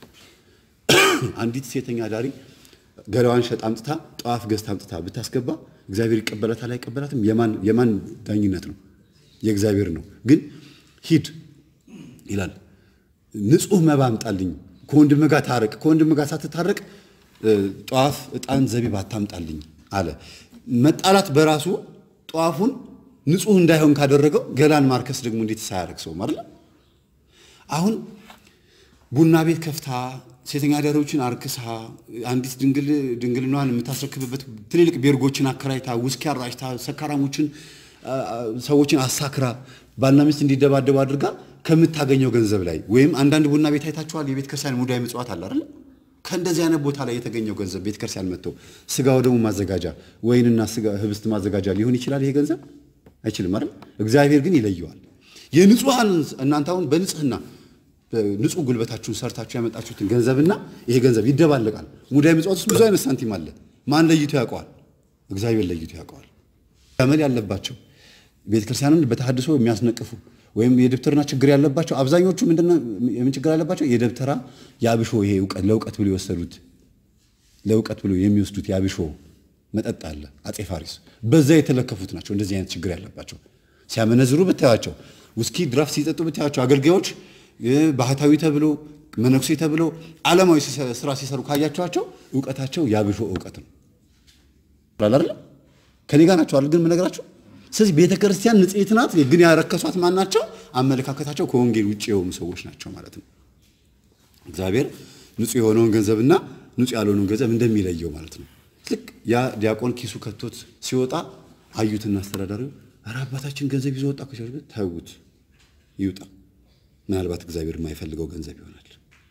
አንዲት ሴተኛ ዳሪ ገላዋን ሸጣ አምጥታ ጧፍ ገዝታ አምጥታ ብታስገባ እግዚአብሔር ይቀበላታል አይቀበላትም የማን የማን ዳኝነት ነው የእግዚአብሔር ነው ግን ሂድ ይላል ንጹህ መባ አምጣልኝ ከወንድም ጋር ታረቅ ከወንድም ጋር ሳትታረቅ ጧፍ ዕጣን ዘቢብ አታምጣልኝ አለ መጣላት በራሱ ጧፉን ንጹህ እንዳይሆን ካደረገው ገላን ማርከስ ደግሞ እንዴት ሳያረክ ሰው ማለት አሁን ቡና ቤት ከፍታ ሴተኛ ዳሪዎችን አርክሳ አንዲት ድንግል ድንግልናዋን የምታስረክብበት ትልልቅ ቤርጎችን አከራይታ ውስኪ አራጭታ ሰካራሞችን ሰዎችን አሳክራ ባልና ሚስት እንዲደባደቡ አድርጋ ከምታገኘው ገንዘብ ላይ ወይም አንዳንድ ቡና ቤት አይታችኋል የቤተ ክርስቲያን ሙዳይ ምጽዋት አለ አይደል ከእንደዚህ አይነት ቦታ ላይ የተገኘው ገንዘብ ቤተ ክርስቲያን መጥቶ ስጋው ደግሞ ማዘጋጃ ወይንና ስጋ ህብስት ማዘጋጃ ሊሆን ይችላል ይሄ ገንዘብ አይችልም አይደል እግዚአብሔር ግን ይለየዋል የንጹሃን እናንተ አሁን በንጽህና ንጹህ ጉልበታችሁን ሰርታችሁ ያመጣችሁትን ገንዘብና ይሄ ገንዘብ ይደባለቃል ሙዳይ ምጽዋት ብዙ አይነት ሳንቲም አለ ማን ለይቶ ያውቀዋል እግዚአብሔር ለይቶ ያውቀዋል ተመል ያለባቸው ቤተ ክርስቲያንን በተሐድሶ የሚያስነቅፉ ወይም የደብተርና ችግር ያለባቸው አብዛኞቹ ምንድነው የምን ችግር ያለባቸው የደብተራ ያብሾ ይሄ ዕውቀት ለዕውቀት ብሎ ይወሰዱት ለዕውቀት ብሎ የሚወስዱት ያብሾ መጠጥ አለ አጼ ፋሪስ በዛ የተለከፉት ናቸው እንደዚህ አይነት ችግር ያለባቸው ሲያመነዝሩ ብታያቸው ውስኪ ድራፍት ሲጠጡ ብታያቸው አገልጋዮች ባህታዊ ተብሎ መነኩሴ ተብሎ ዓለማዊ ስራ ሲሰሩ ካያቸዋቸው ዕውቀታቸው ያብሾ ዕውቀት ነው አይደል ከኔ ጋር ናቸው አይደል ግን ምን ነገራችሁ ስለዚህ ቤተ ክርስቲያን ንጽሕት ናት ግን ያረከሷት ማን ናቸው አመለካከታቸው ከወንጌል ውጪ የሆኑ ሰዎች ናቸው ማለት ነው እግዚአብሔር ንጹህ የሆነውን ገንዘብና ንጹህ ያልሆነውን ገንዘብ እንደሚለየው ማለት ነው ልክ ያ ዲያቆን ኪሱ ከቶት ሲወጣ አዩትና አስተዳዳሪው ኧረ አባታችን ገንዘብ ይዞ ወጣ ከቻለ ታውት ይውጣ ምናልባት እግዚአብሔር የማይፈልገው ገንዘብ ይሆናል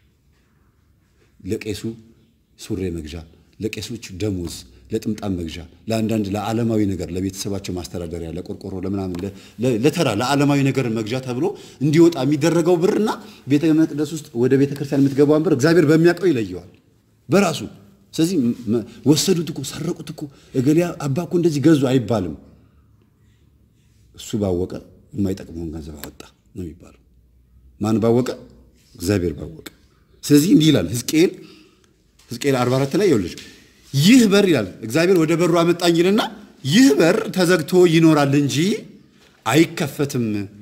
ለቄሱ ሱሬ መግዣ ለቄሶች ደሞዝ ለጥምጣም መግዣ ለአንዳንድ ለዓለማዊ ነገር ለቤተሰባቸው ማስተዳደሪያ ለቆርቆሮ ለምናምን ለተራ ለዓለማዊ ነገር መግዣ ተብሎ እንዲወጣ የሚደረገው ብርና ቤተ መቅደስ ውስጥ ወደ ቤተ ክርስቲያን የምትገባው ብር እግዚአብሔር በሚያውቀው ይለየዋል በራሱ ስለዚህ ወሰዱት እኮ ሰረቁት እኮ እገሊያ አባኩ እንደዚህ ገዙ አይባልም እሱ ባወቀ የማይጠቅመውን ገንዘብ አወጣ ነው የሚባለው ማን ባወቀ እግዚአብሔር ባወቀ ስለዚህ እንዲህ ይላል ሕዝቅኤል ሕዝቅኤል አርባ አራት ላይ ይኸውልሽ ይህ በር ይላል እግዚአብሔር ወደ በሩ አመጣኝልና ይህ በር ተዘግቶ ይኖራል እንጂ አይከፈትም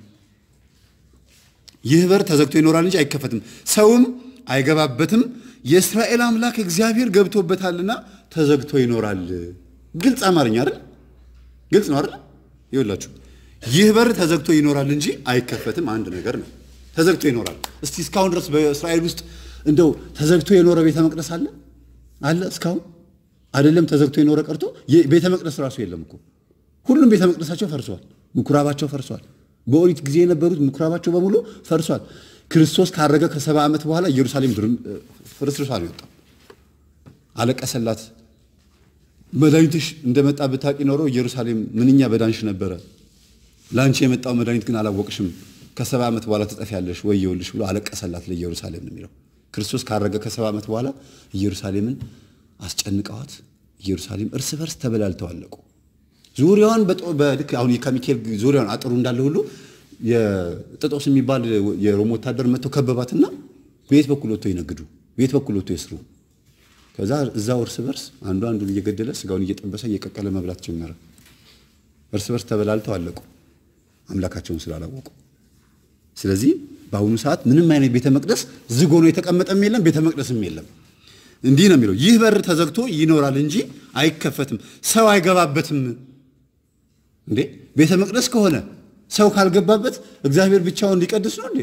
ይህ በር ተዘግቶ ይኖራል እንጂ አይከፈትም ሰውም አይገባበትም የእስራኤል አምላክ እግዚአብሔር ገብቶበታልና ተዘግቶ ይኖራል ግልጽ አማርኛ አይደል ግልጽ ነው አይደል ይኸውላችሁ ይህ በር ተዘግቶ ይኖራል እንጂ አይከፈትም አንድ ነገር ነው ተዘግቶ ይኖራል እስቲ እስካሁን ድረስ በእስራኤል ውስጥ እንደው ተዘግቶ የኖረ ቤተ መቅደስ አለ አለ እስካሁን አይደለም ተዘግቶ የኖረ ቀርቶ ቤተ መቅደስ ራሱ የለም እኮ ሁሉም ቤተ መቅደሳቸው ፈርሷል ምኩራባቸው ፈርሷል በኦሪት ጊዜ የነበሩት ምኩራባቸው በሙሉ ፈርሷል ክርስቶስ ካረገ ከሰባ ዓመት በኋላ ኢየሩሳሌም ፍርስርሷ ነው የወጣው አለቀሰላት መድኃኒትሽ እንደመጣ ብታቂ ኖሮ ኢየሩሳሌም ምንኛ በዳንሽ ነበረ ላንቺ የመጣው መድኃኒት ግን አላወቅሽም ከሰባ ዓመት በኋላ ተጠፊያለሽ ወየውልሽ ብሎ አለቀሰላት ለኢየሩሳሌም ነው የሚለው ክርስቶስ ካረገ ከሰባ ዓመት በኋላ ኢየሩሳሌምን አስጨንቀዋት ኢየሩሳሌም እርስ በርስ ተበላልተው አለቁ ዙሪያውን በልክ አሁን የካሚካኤል ዙሪያውን አጥሩ እንዳለ ሁሉ የጥጦስ የሚባል የሮም ወታደር መጥቶ ከበባትና ቤት በኩል ወጥቶ ይነግዱ ቤት በኩል ወጥቶ ይስሩ ከዛ እዛው እርስ በርስ አንዱ አንዱን እየገደለ ስጋውን እየጠበሰ እየቀቀለ መብላት ጀመረ እርስ በርስ ተበላልተው አለቁ አምላካቸውን ስላላወቁ ስለዚህ በአሁኑ ሰዓት ምንም አይነት ቤተ መቅደስ ዝግ ሆኖ የተቀመጠም የለም ቤተ መቅደስም የለም እንዲህ ነው የሚለው ይህ በር ተዘግቶ ይኖራል እንጂ አይከፈትም ሰው አይገባበትም እንዴ ቤተ መቅደስ ከሆነ ሰው ካልገባበት እግዚአብሔር ብቻውን ሊቀድስ ነው እንዴ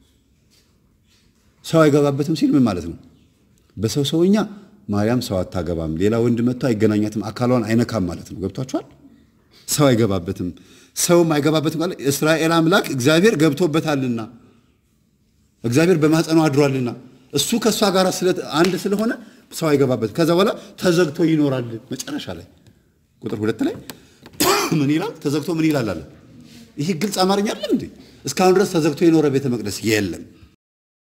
ሰው አይገባበትም ሲል ምን ማለት ነው በሰው ሰውኛ ማርያም ሰው አታገባም ሌላ ወንድ መጥቶ አይገናኛትም አካሏን አይነካም ማለት ነው ገብቷችኋል ሰው አይገባበትም ሰው ማይገባበት ማለት እስራኤል አምላክ እግዚአብሔር ገብቶበታልና እግዚአብሔር በማህፀኑ አድሯልና እሱ ከሷ ጋር ስለ አንድ ስለሆነ ሰው አይገባበት ከዛ በኋላ ተዘግቶ ይኖራል መጨረሻ ላይ ቁጥር ሁለት ላይ ምን ይላል ተዘግቶ ምን ይላል አለ ይሄ ግልጽ አማርኛ አይደለም እንዴ እስካሁን ድረስ ተዘግቶ የኖረ ቤተ መቅደስ የለም